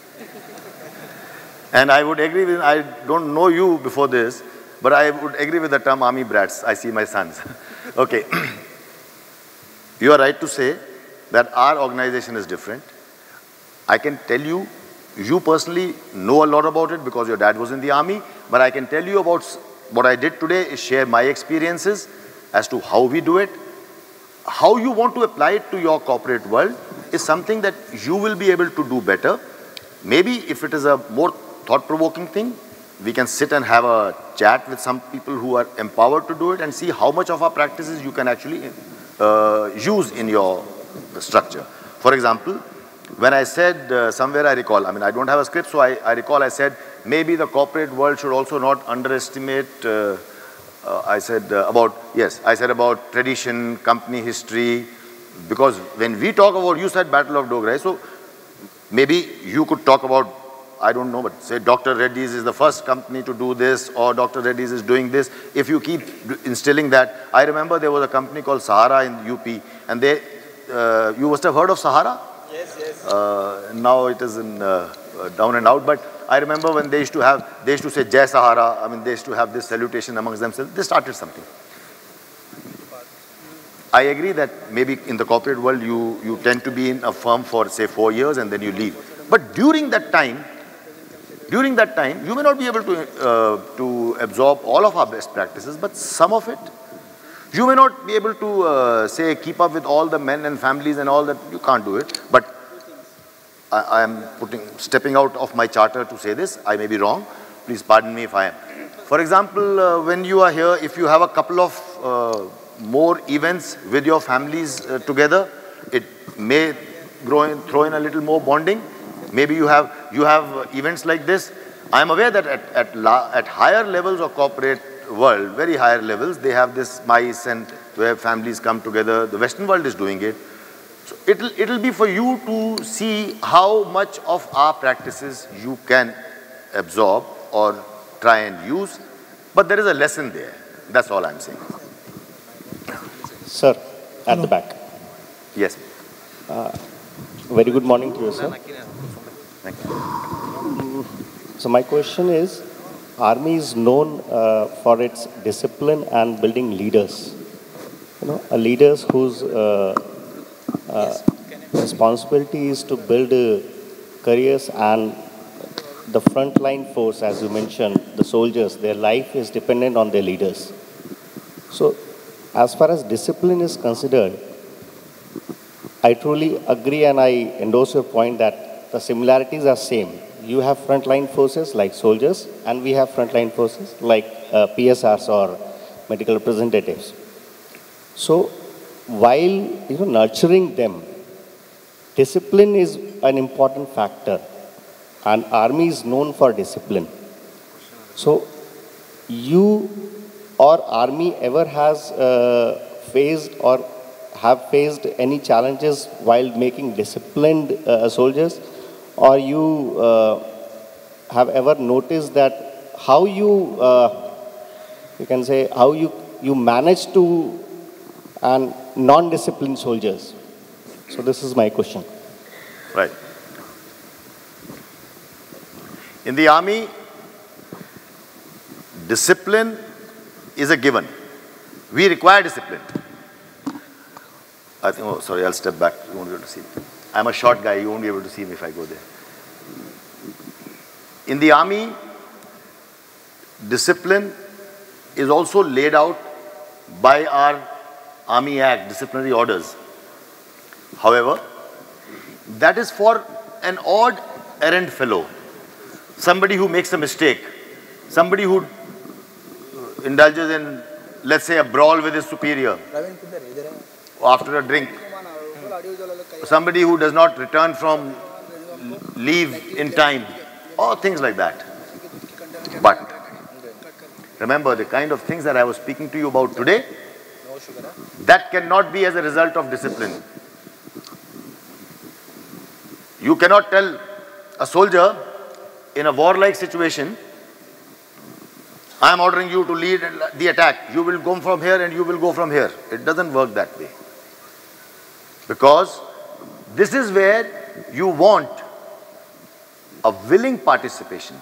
[SPEAKER 1] And I would agree with, I don't know you before this, but I would agree with the term army brats. I see my sons. Okay. You are right to say that our organization is different. I can tell you, you personally know a lot about it because your dad was in the army, but I can tell you about what I did today is share my experiences as to how we do it. How you want to apply it to your corporate world is something that you will be able to do better. Maybe if it is a more thought-provoking thing, we can sit and have a chat with some people who are empowered to do it and see how much of our practices you can actually uh, use in your structure. For example, when I said, uh, somewhere I recall, I mean, I don't have a script, so I, I recall I said, maybe the corporate world should also not underestimate, uh, uh, I said uh, about, yes, I said about tradition, company history, because when we talk about, you said Battle of Dogra, so maybe you could talk about, I don't know, but say Dr Reddy's is the first company to do this, or Dr Reddy's is doing this. If you keep instilling that, I remember there was a company called Sahara in U P, and they, uh, you must have heard of Sahara?
[SPEAKER 5] Yes, yes.
[SPEAKER 1] Uh, now it is in uh, uh, down and out, but I remember when they used to have, they used to say Jai Sahara, I mean, they used to have this salutation amongst themselves. They started something. I agree that maybe in the corporate world, you, you tend to be in a firm for, say, four years and then you leave. But during that time, during that time, you may not be able to, uh, to absorb all of our best practices, but some of it. You may not be able to, uh, say, keep up with all the men and families and all that. You can't do it. But I, I am putting, stepping out of my charter to say this. I may be wrong. Please pardon me if I am. For example, uh, when you are here, if you have a couple of uh, more events with your families uh, together, it may grow in, throw in a little more bonding. Maybe you have, you have uh, events like this. I am aware that at, at, la, at higher levels of corporate world, very higher levels, they have this mice and where families come together. The Western world is doing it. So it'll, it'll be for you to see how much of our practices you can absorb or try and use. But there is a lesson there. That's all I'm saying.
[SPEAKER 5] Sir, at the back.
[SPEAKER 1] Yes.
[SPEAKER 5] Uh, very good morning to you, sir.
[SPEAKER 1] Thank you.
[SPEAKER 5] So my question is, Army is known uh, for its discipline and building leaders. You know, a leaders whose uh, uh, responsibility is to build uh, careers, and the frontline force, as you mentioned, the soldiers, their life is dependent on their leaders. So, as far as discipline is considered, I truly agree and I endorse your point that the similarities are same. You have frontline forces like soldiers, and we have frontline forces like uh, P S Rs or medical representatives. So, while you know nurturing them, discipline is an important factor, and Army is known for discipline. So, you or Army ever has uh, faced or have faced any challenges while making disciplined uh, soldiers? Or you uh, have ever noticed that how you, uh, you can say, how you, you manage to and non-disciplined soldiers? So this is my question.
[SPEAKER 1] Right. In the Army, discipline is a given. We require discipline. I think, oh, sorry, I'll step back. You won't be able to see me. I'm a short guy. You won't be able to see me if I go there. In the Army, discipline is also laid out by our Army Act, disciplinary orders. However, that is for an odd errand fellow, somebody who makes a mistake, somebody who indulges in, let's say, a brawl with his superior after a drink, somebody who does not return from leave in time, or things like that. But remember, the kind of things that I was speaking to you about today, that cannot be as a result of discipline. You cannot tell a soldier in a warlike situation, I am ordering you to lead the attack. You will go from here and you will go from here. It doesn't work that way. Because this is where you want a willing participation.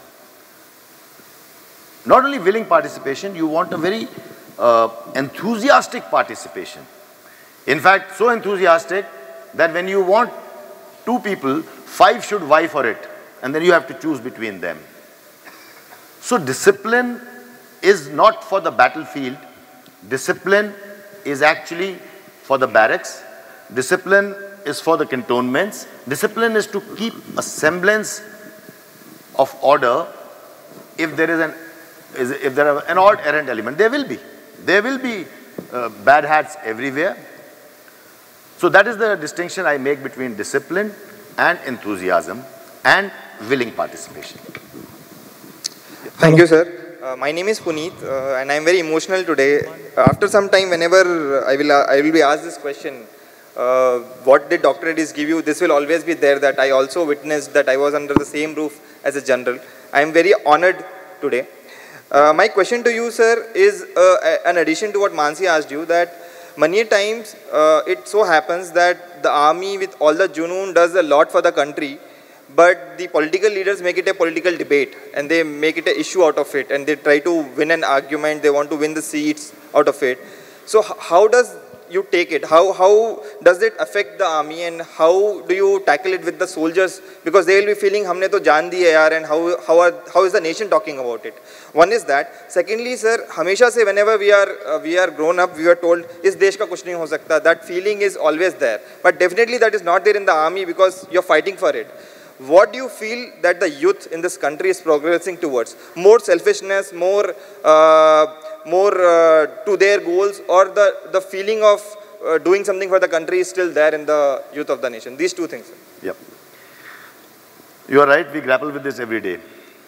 [SPEAKER 1] Not only willing participation, you want a very uh, enthusiastic participation. In fact, so enthusiastic that when you want two people, five should vie for it. And then you have to choose between them. So discipline is not for the battlefield. Discipline is actually for the barracks. Discipline is for the cantonments. Discipline is to keep a semblance of order. If there is an, is, if there are an odd errand element, there will be. There will be uh, bad hats everywhere. So that is the distinction I make between discipline and enthusiasm and willing participation.
[SPEAKER 6] Thank you, sir. Uh, my name is Puneet, uh, and I am very emotional today. After some time, whenever I will, uh, I will be asked this question, uh, what did Doctor Reddy's give you? This will always be there, that I also witnessed that I was under the same roof as a general. I am very honored today. Uh, my question to you, sir, is uh, an addition to what Mansi asked you, that many times uh, it so happens that the army with all the junoon does a lot for the country, but the political leaders make it a political debate and they make it an issue out of it and they try to win an argument, they want to win the seats out of it. So how does you take it? How, how does it affect the army and how do you tackle it with the soldiers? Because they will be feeling, humne to jaan diya yaar, and how, how, are, how is the nation talking about it? One is that. Secondly, sir, hamesha se whenever we are, uh, we are grown up, we are told, is desh ka kuch nahi ho sakta. That feeling is always there. But definitely that is not there in the army because you're fighting for it. What do you feel that the youth in this country is progressing towards? More selfishness, more, uh, more uh, to their goals, or the, the feeling of uh, doing something for the country is still there in the youth of the nation? These two things. Sir.
[SPEAKER 1] Yep. You are right, we grapple with this every day.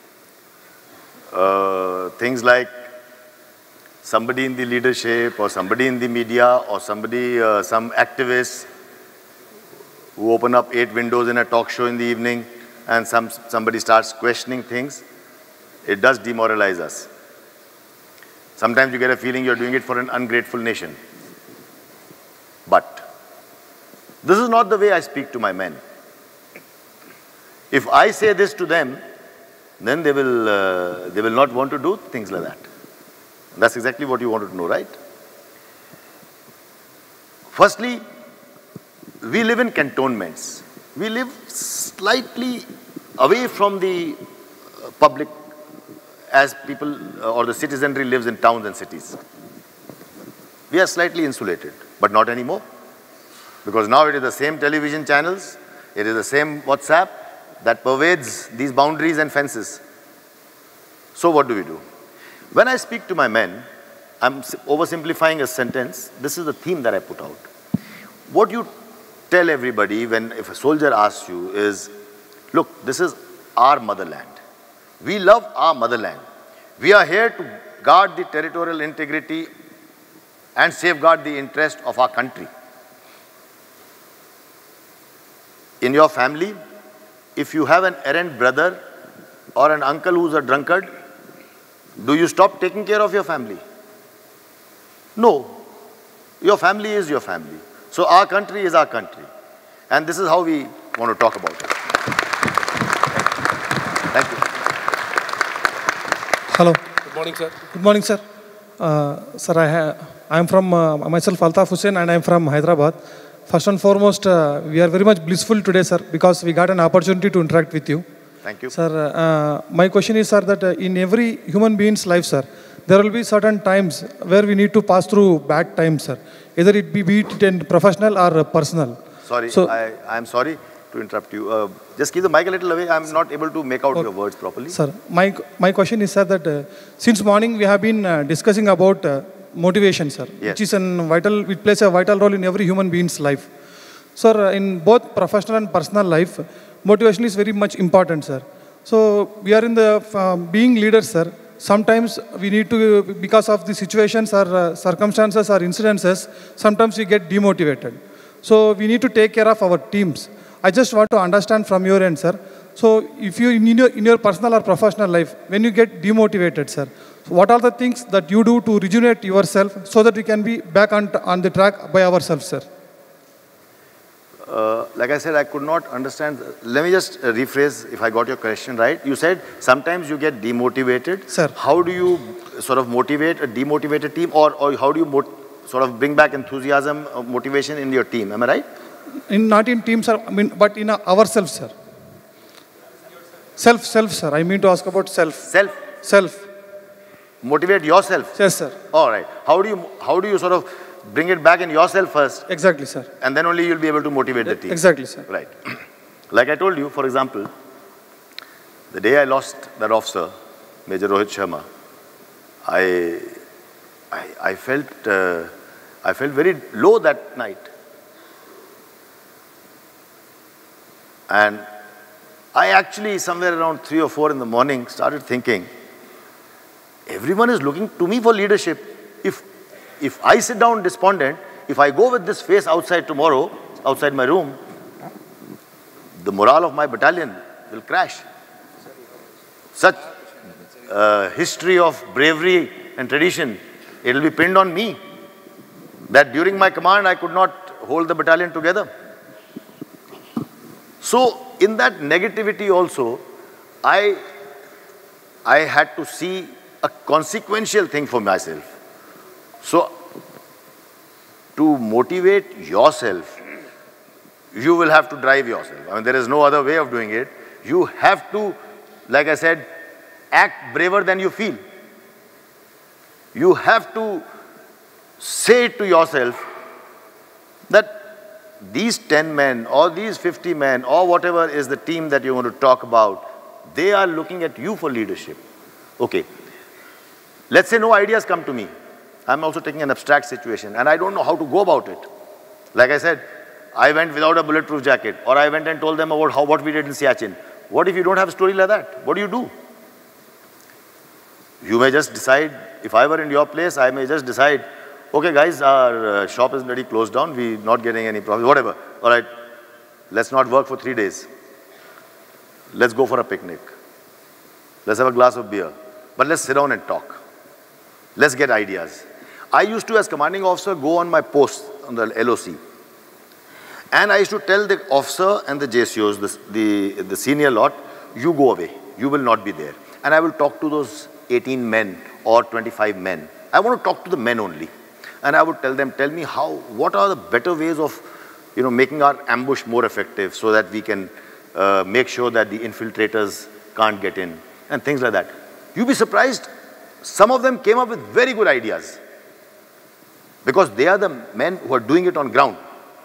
[SPEAKER 1] Uh, things like somebody in the leadership or somebody in the media or somebody, uh, some activists who open up eight windows in a talk show in the evening and some, somebody starts questioning things, it does demoralize us. Sometimes you get a feeling you're doing it for an ungrateful nation. But this is not the way I speak to my men. If I say this to them, then they will, uh, they will not want to do things like that. That's exactly what you wanted to know, right? Firstly, we live in cantonments. We live slightly away from the public as people uh, or the citizenry lives in towns and cities. We are slightly insulated, but not anymore. Because now it is the same television channels, it is the same WhatsApp that pervades these boundaries and fences. So what do we do? When I speak to my men, I'm oversimplifying a sentence. This is the theme that I put out. What you tell everybody when if a soldier asks you is, look, this is our motherland. We love our motherland. We are here to guard the territorial integrity and safeguard the interest of our country. In your family, if you have an errant brother or an uncle who's a drunkard, do you stop taking care of your family? No. Your family is your family. So our country is our country. And this is how we want to talk about it. Thank you.
[SPEAKER 7] Hello. Good morning, sir. Good morning, sir. Uh, sir, I, I am from, uh, myself Altaf Hussain, and I am from Hyderabad. First and foremost, uh, we are very much blissful today, sir, because we got an opportunity to interact with you.
[SPEAKER 1] Thank you.
[SPEAKER 7] Sir, uh, my question is, sir, that uh, in every human being's life, sir, there will be certain times where we need to pass through bad times, sir. Either it be, be it in professional or uh, personal.
[SPEAKER 1] Sorry,
[SPEAKER 7] so,
[SPEAKER 1] I am sorry to interrupt you. Uh, just keep the mic a little away. I am not able to make out
[SPEAKER 7] okay.
[SPEAKER 1] your words properly.
[SPEAKER 7] Sir, my, my question is, sir, that uh, since morning we have been uh, discussing about uh, motivation, sir,
[SPEAKER 1] yes.
[SPEAKER 7] which is an vital, it plays a vital role in every human being's life. Sir, in both professional and personal life, motivation is very much important, sir. So we are in the uh, being leaders, sir. Sometimes we need to, because of the situations or uh, circumstances or incidences, sometimes we get demotivated. So we need to take care of our teams. I just want to understand from your end, sir. So if you, in your, in your personal or professional life, when you get demotivated, sir, what are the things that you do to rejuvenate yourself so that we can be back on, on the track by ourselves, sir?
[SPEAKER 1] Uh, like I said, I could not understand. Let me just uh, rephrase if I got your question right. You said sometimes you get demotivated.
[SPEAKER 7] Sir.
[SPEAKER 1] How do you sort of motivate a demotivated team, or, or how do you mot sort of bring back enthusiasm, uh, motivation in your team? Am I right?
[SPEAKER 7] In, not in teams, sir, I mean, but in uh, ourselves, sir. Self, self, sir. I mean to ask about self.
[SPEAKER 1] Self?
[SPEAKER 7] Self.
[SPEAKER 1] Motivate yourself?
[SPEAKER 7] Yes, sir.
[SPEAKER 1] All right. How do you, how do you sort of bring it back in yourself first?
[SPEAKER 7] Exactly, sir.
[SPEAKER 1] And then only you'll be able to motivate the team.
[SPEAKER 7] Exactly, sir.
[SPEAKER 1] Right. Like I told you, for example, the day I lost that officer, Major Rohit Sharma, I, I, I felt, uh, I felt very low that night. And I actually, somewhere around three or four in the morning, started thinking, everyone is looking to me for leadership. If, if I sit down despondent, if I go with this face outside tomorrow, outside my room, the morale of my battalion will crash. Such uh, history of bravery and tradition, it will be pinned on me that during my command I could not hold the battalion together. So in that negativity also, I, I had to see a consequential thing for myself. So to motivate yourself, you will have to drive yourself. I mean, there is no other way of doing it. You have to, like I said, act braver than you feel. You have to say to yourself that these ten men or these fifty men or whatever is the team that you want to talk about, they are looking at you for leadership. Okay. Let's say no ideas come to me. I'm also taking an abstract situation and I don't know how to go about it. Like I said, I went without a bulletproof jacket, or I went and told them about how what we did in Siachen. What if you don't have a story like that? What do you do? You may just decide, if I were in your place, I may just decide, okay guys, our uh, shop is already closed down, we're not getting any profit, whatever. All right, let's not work for three days. Let's go for a picnic. Let's have a glass of beer. But let's sit down and talk. Let's get ideas. I used to, as commanding officer, go on my post on the L O C. And I used to tell the officer and the J C Os, the, the, the senior lot, you go away. You will not be there. And I will talk to those eighteen men or twenty-five men. I want to talk to the men only. And I would tell them, tell me how, what are the better ways of, you know, making our ambush more effective so that we can uh, make sure that the infiltrators can't get in and things like that. You'll be surprised. Some of them came up with very good ideas because they are the men who are doing it on ground.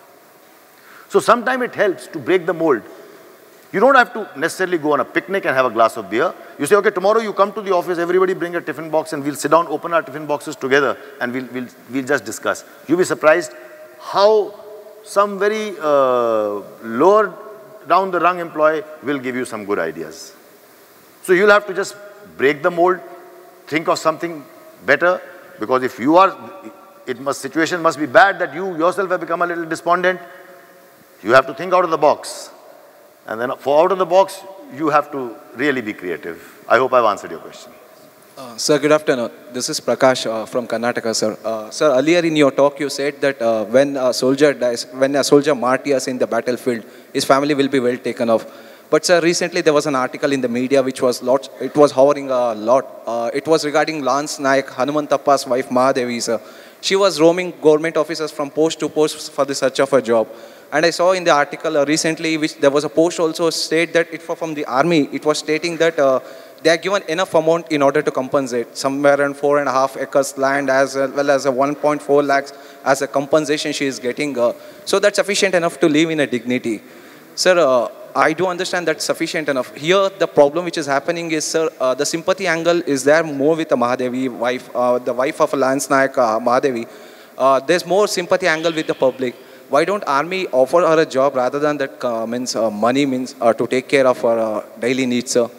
[SPEAKER 1] So sometimes it helps to break the mold. You don't have to necessarily go on a picnic and have a glass of beer. You say, okay, tomorrow you come to the office, everybody bring a tiffin box and we'll sit down, open our tiffin boxes together and we'll, we'll, we'll just discuss. You'll be surprised how some very uh, lower down the rung employee will give you some good ideas. So you'll have to just break the mold, think of something better, because if you are, it must, situation must be bad that you yourself have become a little despondent. You have to think out of the box. And then for out of the box, you have to really be creative. I hope I've answered your question.
[SPEAKER 8] Uh, sir, good afternoon. This is Prakash uh, from Karnataka, sir. Uh, sir, earlier in your talk, you said that uh, when a soldier dies, when a soldier martyrs in the battlefield, his family will be well taken off. But sir, recently there was an article in the media which was lot, it was hovering a lot. Uh, it was regarding Lance Nayak, Hanumantappa's wife Mahadevi, sir. She was roaming government officers from post to post for the search of a job. And I saw in the article uh, recently, which there was a post also state that it was from the army. It was stating that uh, they are given enough amount in order to compensate, somewhere around four and a half acres land as well as a one point four lakhs as a compensation she is getting. Uh, so that's sufficient enough to live in a dignity. Sir, uh, I do understand that's sufficient enough. Here, the problem which is happening is, sir, uh, the sympathy angle is there more with the Mahadevi wife, uh, the wife of Lance Nayak, uh, Mahadevi. Uh, there's more sympathy angle with the public. Why don't army offer her a job rather than that uh, means uh, money means uh, to take care of her uh, daily needs, sir?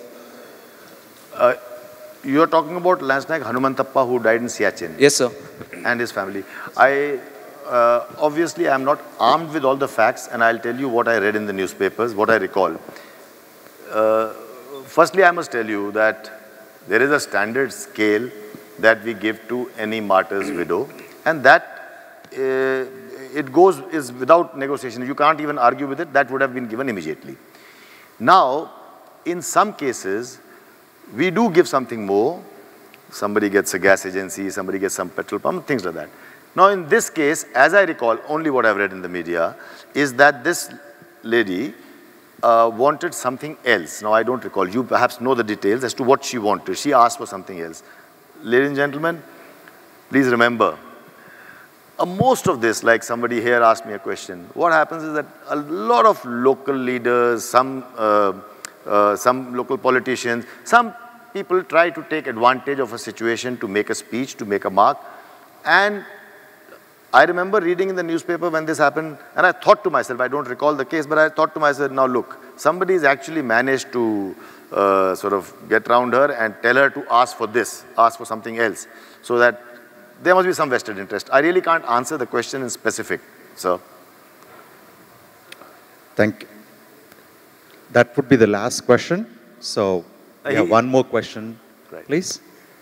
[SPEAKER 1] Uh, you are talking about Lance Nayak Hanumantappa who died in Siachen.
[SPEAKER 8] Yes, sir.
[SPEAKER 1] And his family. I uh, obviously I am not armed with all the facts, and I'll tell you what I read in the newspapers, what I recall. Uh, firstly, I must tell you that there is a standard scale that we give to any martyr's widow, and that uh, it goes is without negotiation. You can't even argue with it. That would have been given immediately. Now, in some cases, we do give something more. Somebody gets a gas agency, somebody gets some petrol pump, things like that. Now, in this case, as I recall, only what I've read in the media, is that this lady uh, wanted something else. Now, I don't recall. You perhaps know the details as to what she wanted. She asked for something else. Ladies and gentlemen, please remember, Uh, most of this, like somebody here asked me a question, what happens is that a lot of local leaders, some, uh, uh, some local politicians, some people try to take advantage of a situation to make a speech, to make a mark. And I remember reading in the newspaper when this happened, and I thought to myself, I don't recall the case, but I thought to myself, now look, somebody has actually managed to uh, sort of get around her and tell her to ask for this, ask for something else, so that there must be some vested interest. I really can't answer the question in specific, sir.
[SPEAKER 9] Thank you. That would be the last question. So, we have one more question, right, please.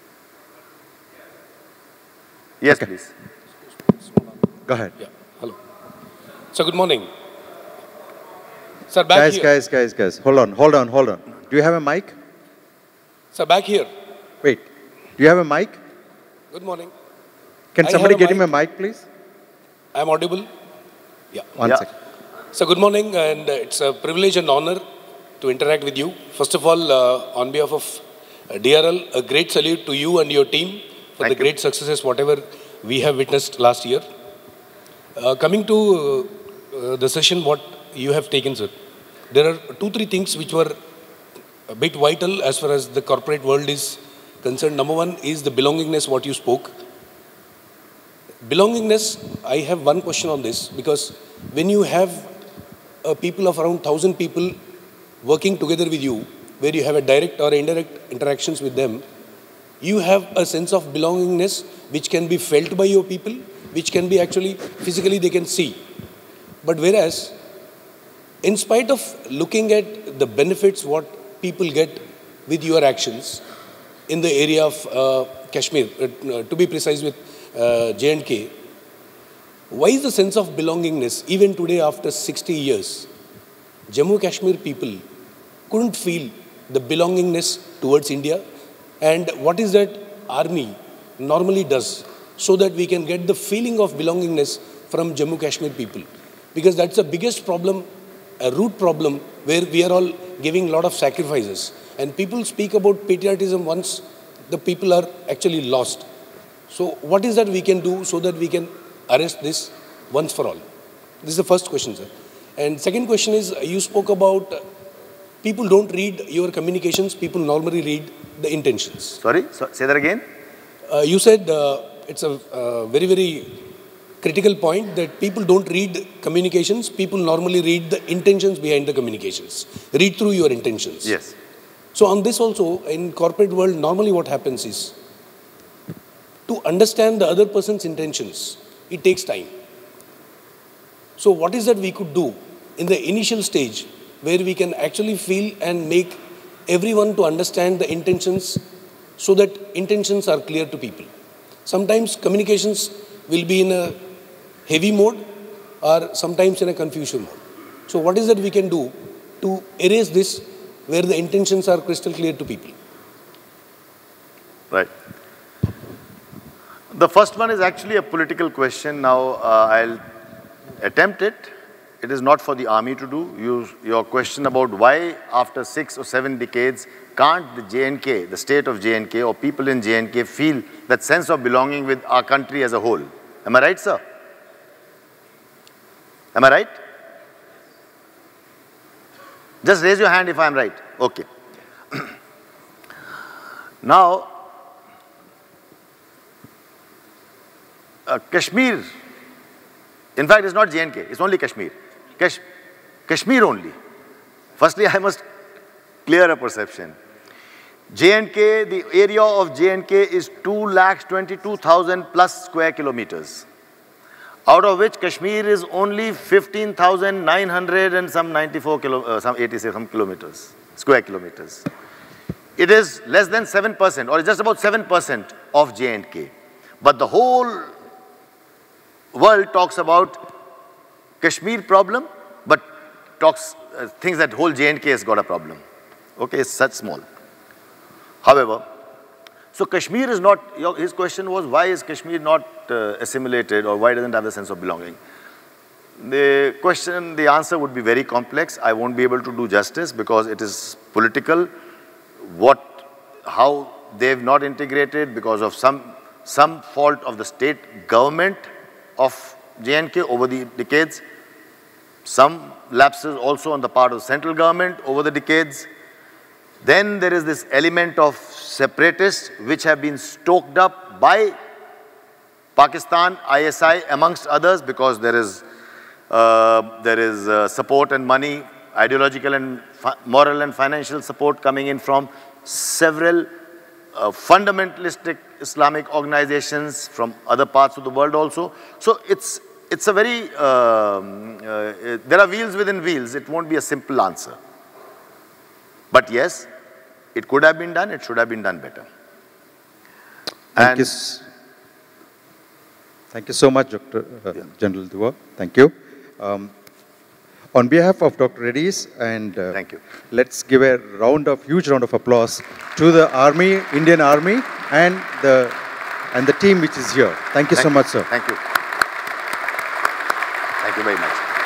[SPEAKER 1] Yes,
[SPEAKER 9] okay,
[SPEAKER 1] please.
[SPEAKER 9] Go ahead.
[SPEAKER 10] Yeah. Hello. So, good morning. Sir, back
[SPEAKER 9] guys,
[SPEAKER 10] here.
[SPEAKER 9] Guys, guys, guys, hold on, hold on, hold on. Do you have a mic?
[SPEAKER 10] Sir, back here.
[SPEAKER 9] Wait. Do you have a mic?
[SPEAKER 10] Good morning.
[SPEAKER 9] Can
[SPEAKER 10] I
[SPEAKER 9] somebody get
[SPEAKER 10] mic.
[SPEAKER 9] him a mic, please?
[SPEAKER 10] I'm audible? Yeah.
[SPEAKER 9] One
[SPEAKER 1] yeah.
[SPEAKER 9] second.
[SPEAKER 10] So good morning, and it's a privilege and honor to interact with you. First of all, uh, on behalf of uh, D R L, a great salute to you and your team for
[SPEAKER 1] Thank
[SPEAKER 10] the great
[SPEAKER 1] you.
[SPEAKER 10] successes, whatever we have witnessed last year. Uh, coming to uh, uh, the session, what you have taken, sir, there are two, three things which were a bit vital as far as the corporate world is concerned. Number one is the belongingness, what you spoke. Belongingness, I have one question on this, because when you have uh, people of around one thousand people working together with you, where you have a direct or indirect interactions with them, you have a sense of belongingness which can be felt by your people, which can be actually physically they can see. But whereas, in spite of looking at the benefits what people get with your actions in the area of uh, Kashmir, uh, to be precise with uh, J and K, why is the sense of belongingness, even today after sixty years, Jammu Kashmir people couldn't feel the belongingness towards India? And what is that army normally does so that we can get the feeling of belongingness from Jammu Kashmir people? Because that's the biggest problem, a root problem, where we are all giving a lot of sacrifices. And people speak about patriotism once the people are actually lost. So what is that we can do so that we can arrest this once for all? This is the first question, sir. And second question is, you spoke about people don't read your communications, people normally read the intentions.
[SPEAKER 1] Sorry, so, say that again.
[SPEAKER 10] Uh, you said uh, it's a uh, very, very critical point that people don't read communications, people normally read the intentions behind the communications. Read through your intentions.
[SPEAKER 1] Yes.
[SPEAKER 10] So on this also, in corporate world, normally what happens is, to understand the other person's intentions, it takes time. So what is that we could do in the initial stage where we can actually feel and make everyone to understand the intentions so that intentions are clear to people? Sometimes communications will be in a heavy mode or sometimes in a confusion mode. So what is that we can do to erase this where the intentions are crystal clear to people?
[SPEAKER 1] Right. The first one is actually a political question. Now, uh, I'll attempt it. It is not for the army to do. You, your question about why after six or seven decades can't the J and K, the state of J and K or people in J and K feel that sense of belonging with our country as a whole. Am I right, sir? Am I right? Just raise your hand if I am right. Okay. Now, uh, Kashmir, in fact, it's not J and K, it's only Kashmir. Kash Kashmir only. Firstly, I must clear a perception. J and K, the area of J and K is two lakh twenty-two thousand plus square kilometers, out of which Kashmir is only fifteen thousand nine hundred and some ninety-four kilo, uh, some eighty-six some kilometers, square kilometers. It is less than seven percent or just about seven percent of J and K. But the whole world talks about Kashmir problem, but talks, uh, thinks that whole J and K has got a problem. Okay, it's such small. However, so Kashmir is not, your, his question was, why is Kashmir not uh, assimilated or why doesn't it have the sense of belonging? The question, the answer would be very complex. I won't be able to do justice because it is political. What, how they've not integrated because of some, some fault of the state government of J and K over the decades. Some lapses also on the part of the central government over the decades. Then there is this element of separatists which have been stoked up by Pakistan, I S I amongst others, because there is, uh, there is uh, support and money, ideological and moral and financial support coming in from several uh, fundamentalistic Islamic organizations from other parts of the world also. So it's, it's a very, um, uh, there are wheels within wheels. It won't be a simple answer. But yes, it could have been done, it should have been done better.
[SPEAKER 9] Thank, you, thank you so much, Doctor Uh, yeah. General Dua. Thank you. Um, on behalf of Doctor Reddy's, and uh,
[SPEAKER 1] thank you.
[SPEAKER 9] Let's give a round of, huge round of applause to the Army, Indian Army, and the, and the team which is here. Thank you
[SPEAKER 1] thank
[SPEAKER 9] so
[SPEAKER 1] you.
[SPEAKER 9] much, sir.
[SPEAKER 1] Thank you.